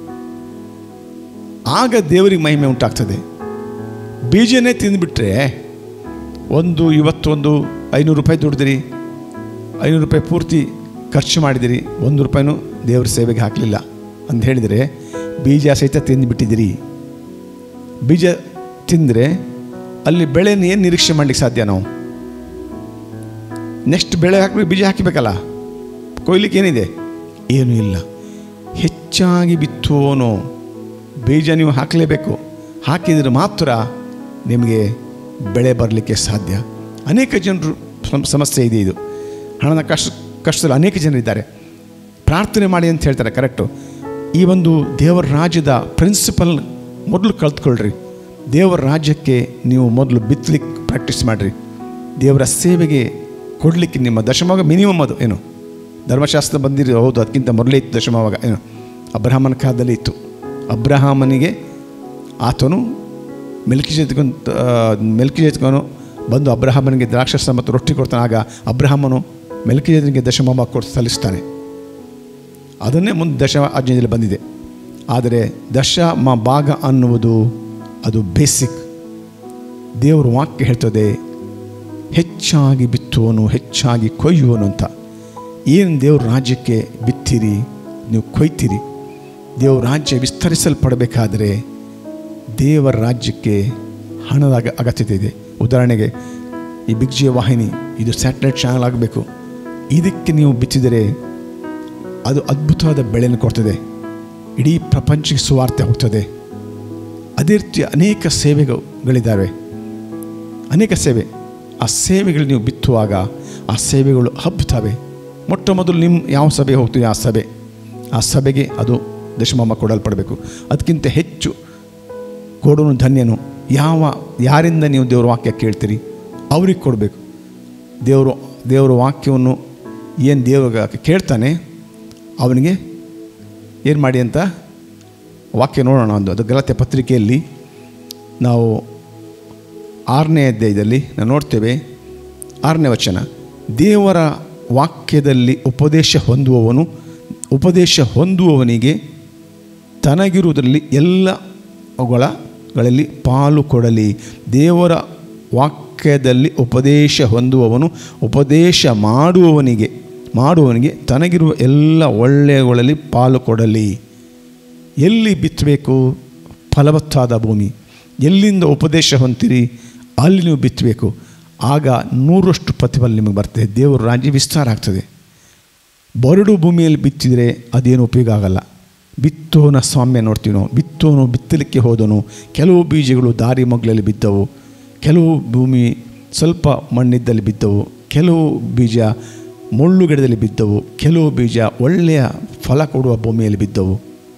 ಆಗ ದೇವರಿಗೆ ಮಹಿಮೆ ಉಂಟಾಗ್ತದೆ. ಬೀಜನೇ ತಿಂದುಬಿಟ್ರೆ, ಒಂದು ಇವತ್ತೊಂದು ಐನೂರು ರೂಪಾಯಿ ದುಡಿದಿರಿ, ಐನೂರು ರೂಪಾಯಿ ಪೂರ್ತಿ ಖರ್ಚು ಮಾಡಿದಿರಿ, ಒಂದು ರೂಪಾಯಿನೂ ದೇವ್ರ ಸೇವೆಗೆ ಹಾಕಲಿಲ್ಲ ಅಂತ ಹೇಳಿದರೆ ಬೀಜ ಸಹಿತ ತಿಂದುಬಿಟ್ಟಿದ್ದೀರಿ. ಬೀಜ ತಿಂದರೆ ಅಲ್ಲಿ ಬೆಳೆನ ಏನು ನಿರೀಕ್ಷೆ ಮಾಡಲಿಕ್ಕೆ ಸಾಧ್ಯ? ನಾವು ನೆಕ್ಸ್ಟ್ ಬೆಳೆ ಹಾಕಬೇಕು, ಬೀಜ ಹಾಕಬೇಕಲ್ಲ, ಕೊಯ್ಲಿಕ್ಕೆ ಏನಿದೆ? ಏನೂ ಇಲ್ಲ. ಹೆಚ್ಚಾಗಿ ಬಿತ್ತುವನು ಬೀಜ ನೀವು ಹಾಕಲೇಬೇಕು. ಹಾಕಿದರೆ ಮಾತ್ರ ನಿಮಗೆ ಬೆಳೆ ಬರಲಿಕ್ಕೆ ಸಾಧ್ಯ. ಅನೇಕ ಜನರು ಸಮಸ್ಯೆ ಇದೆ. ಇದು ಹಣದ ಕಷ್ಟ ಕಷ್ಟದಲ್ಲಿ ಅನೇಕ ಜನರಿದ್ದಾರೆ. ಪ್ರಾರ್ಥನೆ ಮಾಡಿ ಅಂತ ಹೇಳ್ತಾರೆ, ಕರೆಕ್ಟು. ಈ ಒಂದು ದೇವರ ರಾಜ್ಯದ ಪ್ರಿನ್ಸಿಪಲ್ ಮೊದಲು ಕಲ್ತ್ಕೊಳ್ರಿ. ದೇವರ ರಾಜ್ಯಕ್ಕೆ ನೀವು ಮೊದಲು ಬಿತ್ತಲಿಕ್ಕೆ ಪ್ರಾಕ್ಟೀಸ್ ಮಾಡಿರಿ. ದೇವರ ಸೇವೆಗೆ ಕೊಡಲಿಕ್ಕೆ ನಿಮ್ಮ ದಶಮವಾಗ ಮಿನಿಮಮ್ ಅದು ಏನು ಧರ್ಮಶಾಸ್ತ್ರ ಬಂದಿರೋ, ಹೌದು, ಅದಕ್ಕಿಂತ ಮೊದಲೇ ಇತ್ತು ದಶಮವಾಗ. ಏನು ಅಬ್ರಹಾಮನ ಕಾಲದಲ್ಲಿ ಇತ್ತು. ಅಬ್ರಹಾಮನಿಗೆ ಆತನು ಮೆಲ್ಕಿಜೆದಕನು ಮೆಲ್ಕಿಜೆದಕನು ಬಂದು ಅಬ್ರಹಾಮನಿಗೆ ದ್ರಾಕ್ಷಾರಸ ಮತ್ತು ರೊಟ್ಟಿ ಕೊಡ್ತಾನೆ. ಆಗ ಅಬ್ರಹಾಮನು ಮೆಲ್ಕಿಜೆದಕನಿಗೆ ದಶಮಭಾಗ ಕೊಟ್ಟು ಸಲ್ಲಿಸ್ತಾನೆ. ಅದನ್ನೇ ಮುಂದೆ ದಶ ಆಜ್ಞೆಯಲ್ಲಿ ಬಂದಿದೆ. ಆದರೆ ದಶಮ ಭಾಗ ಅನ್ನುವುದು ಅದು ಬೇಸಿಕ್. ದೇವರು ವಾಕ್ಯ ಹೇಳ್ತದೆ, ಹೆಚ್ಚಾಗಿ ಬಿತ್ತುವನು ಹೆಚ್ಚಾಗಿ ಕೊಯ್ಯುವನು ಅಂತ. ಏನು ದೇವ್ರ ರಾಜ್ಯಕ್ಕೆ ಬಿತ್ತೀರಿ, ನೀವು ಕೊಯ್ತೀರಿ. ದೇವ್ರ ರಾಜ್ಯ ವಿಸ್ತರಿಸಲ್ಪಡಬೇಕಾದರೆ ದೇವರ ರಾಜ್ಯಕ್ಕೆ ಹಣದ ಅಗ ಅಗತ್ಯತೆ ಇದೆ. ಉದಾಹರಣೆಗೆ ಈ ಬಿಗ್ ಜಿ ವಾಹಿನಿ, ಇದು ಸ್ಯಾಟಲೈಟ್ ಚಾನಲ್ ಆಗಬೇಕು. ಇದಕ್ಕೆ ನೀವು ಬಿತ್ತಿದರೆ ಅದು ಅದ್ಭುತವಾದ ಬೆಳೆಯನ್ನು ಕೊಡ್ತದೆ, ಇಡೀ ಪ್ರಪಂಚಕ್ಕೆ ಸುವಾರ್ತೆ ಹೋಗ್ತದೆ. ಅದೇ ರೀತಿ ಅನೇಕ ಸೇವೆಗಳಿದ್ದಾವೆ, ಅನೇಕ ಸೇವೆ. ಆ ಸೇವೆಗಳು ನೀವು ಬಿತ್ತುವಾಗ ಆ ಸೇವೆಗಳು ಹಬ್ಬುತ್ತವೆ. ಮೊಟ್ಟ ಮೊದಲು ನಿಮ್ಮ ಯಾವ ಸಭೆ ಹೋಗ್ತೀವಿ ಆ ಸಭೆ ಆ ಸಭೆಗೆ ಅದು ದಶಮಾಂಶ ಕೊಡಲ್ಪಡಬೇಕು. ಅದಕ್ಕಿಂತ ಹೆಚ್ಚು ಕೊಡೋನು ಧನ್ಯನು. ಯಾವ ಯಾರಿಂದ ನೀವು ದೇವರ ವಾಕ್ಯ ಕೇಳ್ತೀರಿ ಅವ್ರಿಗೆ ಕೊಡಬೇಕು. ದೇವರು ದೇವರ ವಾಕ್ಯವನ್ನು ಏನು ದೇವ್ರ ಕೇಳ್ತಾನೆ ಅವನಿಗೆ ಏನು ಮಾಡಿ ಅಂತ ವಾಕ್ಯ ನೋಡೋಣ. ಒಂದು ಅದು ಗಲಾತ್ಯ ಪತ್ರಿಕೆಯಲ್ಲಿ ನಾವು ಆರನೇ ಅಧ್ಯಾಯದಲ್ಲಿ ನಾವು ನೋಡ್ತೇವೆ. ಆರನೇ ವಚನ, ದೇವರ ವಾಕ್ಯದಲ್ಲಿ ಉಪದೇಶ ಹೊಂದುವವನು ಉಪದೇಶ ಹೊಂದುವವನಿಗೆ ತನಗಿರುವುದರಲ್ಲಿ ಎಲ್ಲ ಅವುಗಳಲ್ಲಿ ಪಾಲು ಕೊಡಲಿ. ದೇವರ ವಾಕ್ಯದಲ್ಲಿ ಉಪದೇಶ ಹೊಂದುವವನು ಉಪದೇಶ ಮಾಡುವವನಿಗೆ ಮಾಡುವವನಿಗೆ ತನಗಿರುವ ಎಲ್ಲ ಒಳ್ಳೆಯಗಳಲ್ಲಿ ಪಾಲು ಕೊಡಲಿ. ಎಲ್ಲಿ ಬಿತ್ತಬೇಕು? ಫಲವತ್ತಾದ ಭೂಮಿ. ಎಲ್ಲಿಂದ ಉಪದೇಶ ಹೊಂದಿರಿ ಅಲ್ಲಿ ನೀವು ಬಿತ್ತಬೇಕು. ಆಗ ನೂರಷ್ಟು ಪ್ರತಿಫಲ ನಿಮಗೆ ಬರ್ತದೆ. ದೇವರ ರಾಜ್ಯ ವಿಸ್ತಾರ ಆಗ್ತದೆ. ಬರಡು ಭೂಮಿಯಲ್ಲಿ ಬಿತ್ತಿದರೆ ಅದೇನು ಉಪಯೋಗ ಆಗಲ್ಲ. ಬಿತ್ತೋನ ಸ್ವಾಮ್ಯ ನೋಡ್ತೀವಿ ನಾವು. ಬಿತ್ತೋನು ಬಿತ್ತಲಿಕ್ಕೆ ಹೋದನು. ಕೆಲವು ಬೀಜಗಳು ದಾರಿ ಮಗ್ಲಲ್ಲಿ ಬಿದ್ದವು, ಕೆಲವು ಭೂಮಿ ಸ್ವಲ್ಪ ಮಣ್ಣಿದ್ದಲ್ಲಿ ಬಿದ್ದವು, ಕೆಲವು ಬೀಜ ಮುಳ್ಳು ಗಿಡದಲ್ಲಿ ಬಿದ್ದವು, ಕೆಲವು ಬೀಜ ಒಳ್ಳೆಯ ಫಲ ಕೊಡುವ ಭೂಮಿಯಲ್ಲಿ ಬಿದ್ದವು.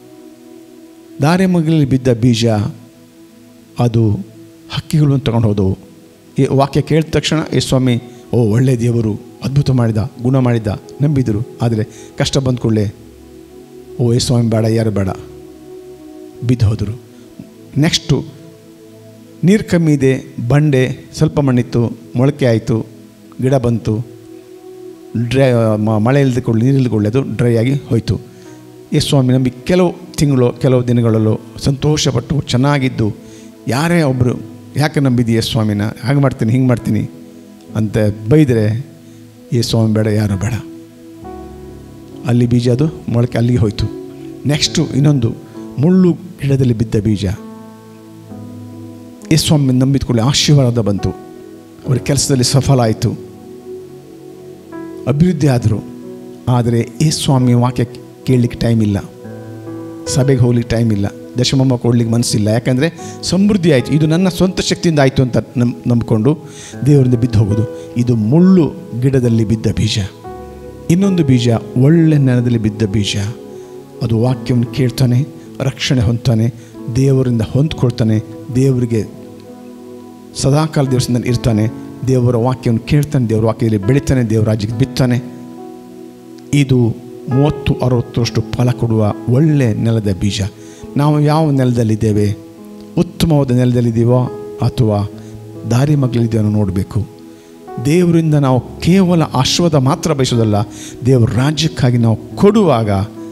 ದಾರಿ ಮಗ್ಲಲ್ಲಿ ಬಿದ್ದ ಬೀಜ ಅದು ಹಕ್ಕಿಗಳು ತಗೊಂಡು ಹೋದವು. ಈ ವಾಕ್ಯ ಕೇಳಿದ ತಕ್ಷಣ ಏ ಸ್ವಾಮಿ, ಓ ಒಳ್ಳೆ ದೇವರು, ಅದ್ಭುತ ಮಾಡಿದ, ಗುಣ ಮಾಡಿದ, ನಂಬಿದರು. ಆದರೆ ಕಷ್ಟ ಬಂದ ಕೂಡಲೇ ಓ ಏ ಸ್ವಾಮಿ ಬೇಡ, ಯಾರು ಬೇಡ, ಬಿದ್ದು ಹೋದರು. ನೆಕ್ಸ್ಟು ನೀರು ಕಮ್ಮಿ ಇದೆ, ಬಂಡೆ ಸ್ವಲ್ಪ ಮಣ್ಣಿತ್ತು, ಮೊಳಕೆ ಆಯಿತು, ಗಿಡ ಬಂತು, ಡ್ರೈ ಮಳೆ ಇಲ್ಲದೆ ಕೊಳ್ಳಿ ನೀರು ಇಲ್ಲದೆ ಅದು ಡ್ರೈ ಆಗಿ ಹೋಯಿತು. ಏ ಸ್ವಾಮಿ ನಂಬಿ ಕೆಲವು ತಿಂಗಳು ಕೆಲವು ದಿನಗಳಲ್ಲೂ ಸಂತೋಷಪಟ್ಟು ಚೆನ್ನಾಗಿದ್ದು ಯಾರೇ ಒಬ್ಬರು ಯಾಕೆ ನಂಬಿದೀಯ ಸ್ವಾಮಿನ ಹಾಗೆ ಮಾಡ್ತೀನಿ ಹಿಂಗೆ ಮಾಡ್ತೀನಿ ಅಂತ ಬೈದರೆ ಈ ಸ್ವಾಮಿ ಬೇಡ ಯಾರು ಬೇಡ. ಅಲ್ಲಿ ಬೀಜ ಅದು ಮೊಳಕೆ ಅಲ್ಲಿಗೆ ಹೋಯಿತು. ನೆಕ್ಸ್ಟು ಇನ್ನೊಂದು ಮುಳ್ಳು ಗಿಡದಲ್ಲಿ ಬಿದ್ದ ಬೀಜ. ಈ ಸ್ವಾಮಿ ನಂಬಿದ್ಕೊಳ್ಳಿ ಆಶೀರ್ವಾದ ಬಂತು, ಅವರ ಕೆಲಸದಲ್ಲಿ ಸಫಲ ಆಯಿತು, ಅಭಿವೃದ್ಧಿ ಆದರು. ಆದರೆ ಈ ಸ್ವಾಮಿ ವಾಕ್ಯ ಕೇಳಲಿಕ್ಕೆ ಟೈಮ್ ಇಲ್ಲ, ಸಭೆಗೆ ಹೋಗ್ಲಿಕ್ಕೆ ಟೈಮ್ ಇಲ್ಲ, ದಶಮಮ್ಮ ಕೊಡ್ಲಿಕ್ಕೆ ಮನಸ್ಸಿಲ್ಲ. ಯಾಕಂದರೆ ಸಮೃದ್ಧಿ ಆಯಿತು, ಇದು ನನ್ನ ಸ್ವಂತ ಶಕ್ತಿಯಿಂದ ಆಯಿತು ಅಂತ ನಮ್ ನಂಬಿಕೊಂಡು ದೇವರಿಂದ ಬಿದ್ದು ಹೋಗೋದು. ಇದು ಮುಳ್ಳು ಗಿಡದಲ್ಲಿ ಬಿದ್ದ ಬೀಜ. ಇನ್ನೊಂದು ಬೀಜ ಒಳ್ಳೆ ನೆಲದಲ್ಲಿ ಬಿದ್ದ ಬೀಜ. ಅದು ವಾಕ್ಯವನ್ನು ಕೇಳ್ತಾನೆ, ರಕ್ಷಣೆ ಹೊಂದ್ತಾನೆ, ದೇವರಿಂದ ಹೊಂದ್ಕೊಳ್ತಾನೆ, ದೇವರಿಗೆ ಸದಾಕಾಲ ದೇವರಿಂದ ಇರ್ತಾನೆ, ದೇವರ ವಾಕ್ಯವನ್ನು ಕೇಳ್ತಾನೆ, ದೇವರ ವಾಕ್ಯದಲ್ಲಿ ಬೆಳಿತಾನೆ, ದೇವರ ರಾಜ್ಯಕ್ಕೆ ಬಿತ್ತಾನೆ. ಇದು ಮೂವತ್ತು ಅರವತ್ತರಷ್ಟು ಫಲ ಕೊಡುವ ಒಳ್ಳೆ ನೆಲದ ಬೀಜ. ನಾವು ಯಾವ ನೆಲದಲ್ಲಿದ್ದೇವೆ? ಉತ್ತಮವಾದ ನೆಲದಲ್ಲಿದ್ದೀವೋ ಅಥವಾ ದಾರಿ ಮಗ್ಲಿದ್ದೀವೋ ನೋಡಬೇಕು. ದೇವರಿಂದ ನಾವು ಕೇವಲ ಆಶೀರ್ವಾದ ಮಾತ್ರ ಬಯಸೋದಲ್ಲ, ದೇವರ ರಾಜ್ಯಕ್ಕಾಗಿ ನಾವು ಕೊಡುವಾಗ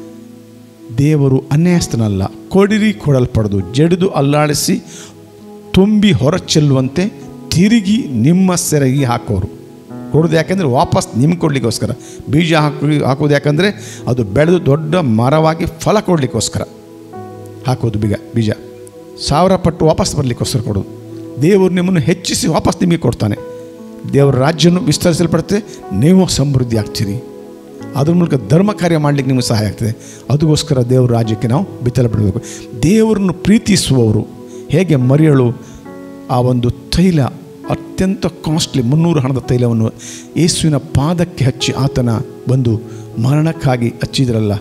ದೇವರು ಅನ್ಯಾಯಸ್ಥನಲ್ಲ, ಕೊಡಿರಿ ಕೊಡಲ್ಪಡದು, ಜಡಿದು ಅಲ್ಲಾಡಿಸಿ ತುಂಬಿ ಹೊರ ಚೆಲ್ಲುವಂತೆ ತಿರುಗಿ ನಿಮ್ಮ ಸೆರಗಿ ಹಾಕೋರು. ಕೊಡೋದು ಯಾಕೆಂದರೆ ವಾಪಸ್ ನಿಮ್ಗೆ ಕೊಡಲಿಕ್ಕೋಸ್ಕರ. ಬೀಜ ಹಾಕಿ ಹಾಕೋದು ಯಾಕಂದರೆ ಅದು ಬೆಳೆದು ದೊಡ್ಡ ಮರವಾಗಿ ಫಲ ಕೊಡಲಿಕ್ಕೋಸ್ಕರ ಹಾಕೋದು. ಬೀಜ ಬೀಜ ಸಾವಿರ ಪಟ್ಟು ವಾಪಸ್ ಬರಲಿಕ್ಕೋಸ್ಕರ ಕೊಡೋದು. ದೇವರು ನಿಮ್ಮನ್ನು ಹೆಚ್ಚಿಸಿ ವಾಪಸ್ ನಿಮಗೆ ಕೊಡ್ತಾನೆ. ದೇವರ ರಾಜ್ಯವನ್ನು ವಿಸ್ತರಿಸಲ್ಪಡುತ್ತೆ, ನೀವು ಸಮೃದ್ಧಿ ಆಗ್ತೀರಿ. ಅದ್ರ ಮೂಲಕ ಧರ್ಮ ಕಾರ್ಯ ಮಾಡಲಿಕ್ಕೆ ನಿಮಗೆ ಸಹಾಯ ಆಗ್ತದೆ. ಅದಕ್ಕೋಸ್ಕರ ದೇವರ ರಾಜ್ಯಕ್ಕೆ ನಾವು ಬಿತ್ತಲ್ಪಡಬೇಕು. ದೇವರನ್ನು ಪ್ರೀತಿಸುವವರು ಹೇಗೆ ಮರಿಯಳು ಆ ಒಂದು ತೈಲ, ಅತ್ಯಂತ ಕಾಸ್ಟ್ಲಿ ಮುನ್ನೂರು ಹಣದ ತೈಲವನ್ನು ಯೇಸುವಿನ ಪಾದಕ್ಕೆ ಹಚ್ಚಿ ಆತನ ಬಂದು ಮರಣಕ್ಕಾಗಿ ಹಚ್ಚಿದ್ರಲ್ಲ,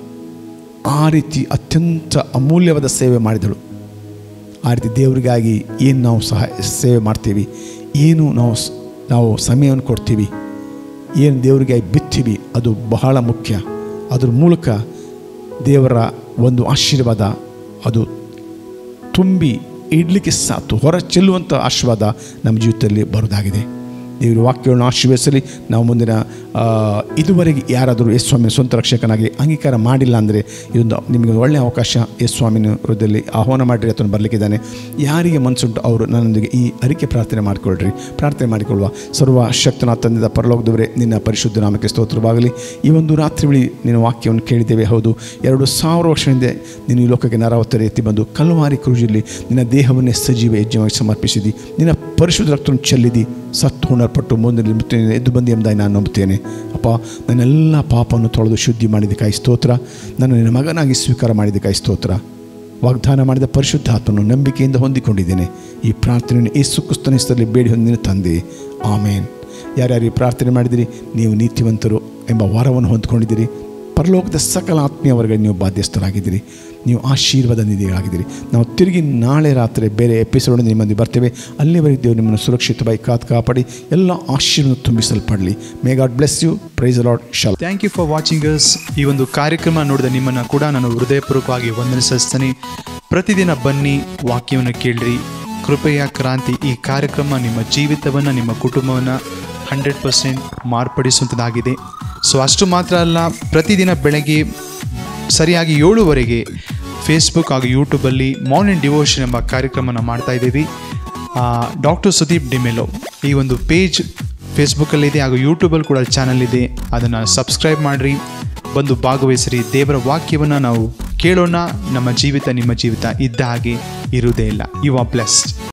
ಆ ರೀತಿ ಅತ್ಯಂತ ಅಮೂಲ್ಯವಾದ ಸೇವೆ ಮಾಡಿದಳು. ಆ ರೀತಿ ದೇವರಿಗಾಗಿ ಏನು ನಾವು ಸಹಾಯ ಸೇವೆ ಮಾಡ್ತೀವಿ, ಏನು ನಾವು ನಾವು ಸಮಯವನ್ನು ಕೊಡ್ತೀವಿ, ಏನು ದೇವರಿಗಾಗಿ ಬಿತ್ತೀವಿ, ಅದು ಬಹಳ ಮುಖ್ಯ. ಅದ್ರ ಮೂಲಕ ದೇವರ ಒಂದು ಆಶೀರ್ವಾದ ಅದು ತುಂಬಿ ಇಡಲಿಕ್ಕೆ ಸಾತು ಹೊರ ಚೆಲ್ಲುವಂಥ ಆಶೀರ್ವಾದ ನಮ್ಮ ಜೀವಿತದಲ್ಲಿ ಬರೋದಾಗಿದೆ. ದೇವರ ವಾಕ್ಯಗಳನ್ನು ಆಶೀರ್ವದಿಸಲಿ. ನಾವು ಮುಂದಿನ ಇದುವರೆಗೆ ಯಾರಾದರೂ ಯೇಸು ಸ್ವಾಮಿನ ಸ್ವಂತ ರಕ್ಷಕನಾಗಿ ಅಂಗೀಕಾರ ಮಾಡಿಲ್ಲ ಅಂದರೆ ಇದೊಂದು ನಿಮಗೆ ಒಳ್ಳೆಯ ಅವಕಾಶ. ಯೇಸು ಸ್ವಾಮಿನ ಹೃದಯದಲ್ಲಿ ಆಹ್ವಾನ ಮಾಡಿರಿ, ಆತನು ಬರಲಿಕ್ಕಿದ್ದಾನೆ. ಯಾರಿಗೆ ಮನಸ್ಸುಂಟು ಅವರು ನನ್ನೊಂದಿಗೆ ಈ ಅರಿಕೆ ಪ್ರಾರ್ಥನೆ ಮಾಡಿಕೊಳ್ಳ್ರಿ. ಪ್ರಾರ್ಥನೆ ಮಾಡಿಕೊಳ್ಳುವ. ಸರ್ವ ಶಕ್ತನ ತಂದೆಯ ಪರಲೋಕದವರೇ, ನಿನ್ನ ಪರಿಶುದ್ಧ ನಾಮಕ್ಕೆ ಸ್ತೋತ್ರವಾಗಲಿ. ಈ ಒಂದು ರಾತ್ರಿ ವೇಳೆ ನಿನ್ನ ವಾಕ್ಯವನ್ನು ಕೇಳಿದ್ದೇವೆ. ಹೌದು, ಎರಡು ಸಾವಿರ ವರ್ಷದಿಂದ ನೀನು ಈ ಲೋಕಕ್ಕೆ ನರಾವತ್ತರ ಎತ್ತಿ ಬಂದು ಕಲ್ವಾರಿ ಕ್ರೂಜಲ್ಲಿ ನಿನ್ನ ದೇಹವನ್ನೇ ಸಜೀವ ಯಜ್ಞವಾಗಿ ಸಮರ್ಪಿಸಿದಿ, ನಿನ್ನ ಪರಿಶುದ್ಧ ರಕ್ತವನ್ನು ಚೆಲ್ಲಿದಿ, ಸತ್ತು ಹುಣಲ್ಪಟ್ಟು ಮುಂದೆ ಎದ್ದು ಬಂದು ಎಂಬುದಾಗಿ ನಾನು ನಂಬುತ್ತೇನೆ. ಅಪ್ಪ, ನನ್ನೆಲ್ಲ ಪಾಪವನ್ನು ತೊಳೆದು ಶುದ್ಧಿ ಮಾಡಿದ್ದಕ್ಕಾಗಿ ಸ್ತೋತ್ರ. ನಾನು ನಿನ್ನ ಮಗನಾಗಿ ಸ್ವೀಕಾರ ಮಾಡಿದ್ದಕ್ಕಾಗಿ ಸ್ತೋತ್ರ. ವಾಗ್ದಾನ ಮಾಡಿದ ಪರಿಶುದ್ಧಾತ್ಮನು ನಂಬಿಕೆಯಿಂದ ಹೊಂದಿಕೊಂಡಿದ್ದೇನೆ. ಈ ಪ್ರಾರ್ಥನೆಯನ್ನು ಯೇಸು ಕ್ರಿಸ್ತನ ಹೆಸರಲ್ಲಿ ಬೇಡಿ ಹೊಂದಿನ ತಂದೆ, ಆಮೇನ್. ಯಾರ್ಯಾರು ಈ ಪ್ರಾರ್ಥನೆ ಮಾಡಿದಿರಿ, ನೀವು ನೀತಿವಂತರು ಎಂಬ ವರವನ್ನು ಹೊಂದ್ಕೊಂಡಿದ್ದೀರಿ. ಪರಲೋಕದ ಸಕಲ ಆತ್ಮೀಯ ವರ್ಗಕ್ಕೆ ನೀವು ಬಾಧ್ಯಸ್ಥರಾಗಿದ್ದೀರಿ. ನೀವು ಆಶೀರ್ವಾದ ನಿಧಿಗಳಾಗಿದ್ದೀರಿ. ನಾವು ತಿರುಗಿ ನಾಳೆ ರಾತ್ರಿ ಬೇರೆ ಎಪಿಸೋಡ್ ನಿಮ್ಮಲ್ಲಿ ಬರ್ತೇವೆ. ಅಲ್ಲಿವರೆಗೆ ದೇವರು ನಿಮ್ಮನ್ನು ಸುರಕ್ಷಿತವಾಗಿ ಕಾತು ಕಾಪಾಡಿ ಎಲ್ಲ ಆಶೀರ್ವಾದ ತುಂಬಿಸಲ್ಪಡಲಿ. May God bless you. Praise the lord. ಶಾಲೋಮ್. Thank you for watching us. ಈ ಒಂದು ಕಾರ್ಯಕ್ರಮ ನೋಡಿದ ನಿಮ್ಮನ್ನು ಕೂಡ ನಾನು ಹೃದಯಪೂರ್ವಕವಾಗಿ ವಂದನಿಸುತ್ತೇನೆ. ಪ್ರತಿದಿನ ಬನ್ನಿ, ವಾಕ್ಯವನ್ನು ಕೇಳ್ರಿ. ಕೃಪೆಯ ಕ್ರಾಂತಿ ಈ ಕಾರ್ಯಕ್ರಮ ನಿಮ್ಮ ಜೀವಿತವನ್ನು, ನಿಮ್ಮ ಕುಟುಂಬವನ್ನು ಹಂಡ್ರೆಡ್ ಪರ್ಸೆಂಟ್ ಮಾರ್ಪಡಿಸುವಂಥದ್ದಾಗಿದೆ. ಸೊ ಅಷ್ಟು ಮಾತ್ರ ಅಲ್ಲ, ಪ್ರತಿದಿನ ಬೆಳಗ್ಗೆ ಸರಿಯಾಗಿ ಏಳುವರೆಗೆ ಫೇಸ್ಬುಕ್ ಹಾಗೂ ಯೂಟ್ಯೂಬಲ್ಲಿ ಮಾರ್ನಿಂಗ್ ಡಿವೋಷನ್ ಎಂಬ ಕಾರ್ಯಕ್ರಮನ ಮಾಡ್ತಾ ಇದ್ದೀವಿ. ಡಾಕ್ಟರ್ ಸುದೀಪ್ ಡಿಮೆಲೋ ಈ ಒಂದು ಪೇಜ್ ಫೇಸ್ಬುಕ್ಕಲ್ಲಿದೆ ಹಾಗೂ ಯೂಟ್ಯೂಬಲ್ಲಿ ಕೂಡ ಚಾನಲ್ ಇದೆ. ಅದನ್ನು ಸಬ್ಸ್ಕ್ರೈಬ್ ಮಾಡಿರಿ, ಬಂದು ಭಾಗವಹಿಸಿರಿ. ದೇವರ ವಾಕ್ಯವನ್ನು ನಾವು ಕೇಳೋಣ. ನಮ್ಮ ಜೀವಿತ ನಿಮ್ಮ ಜೀವಿತ ಇದ್ದ ಹಾಗೆ ಇರುವುದೇ ಇಲ್ಲ. You are blessed.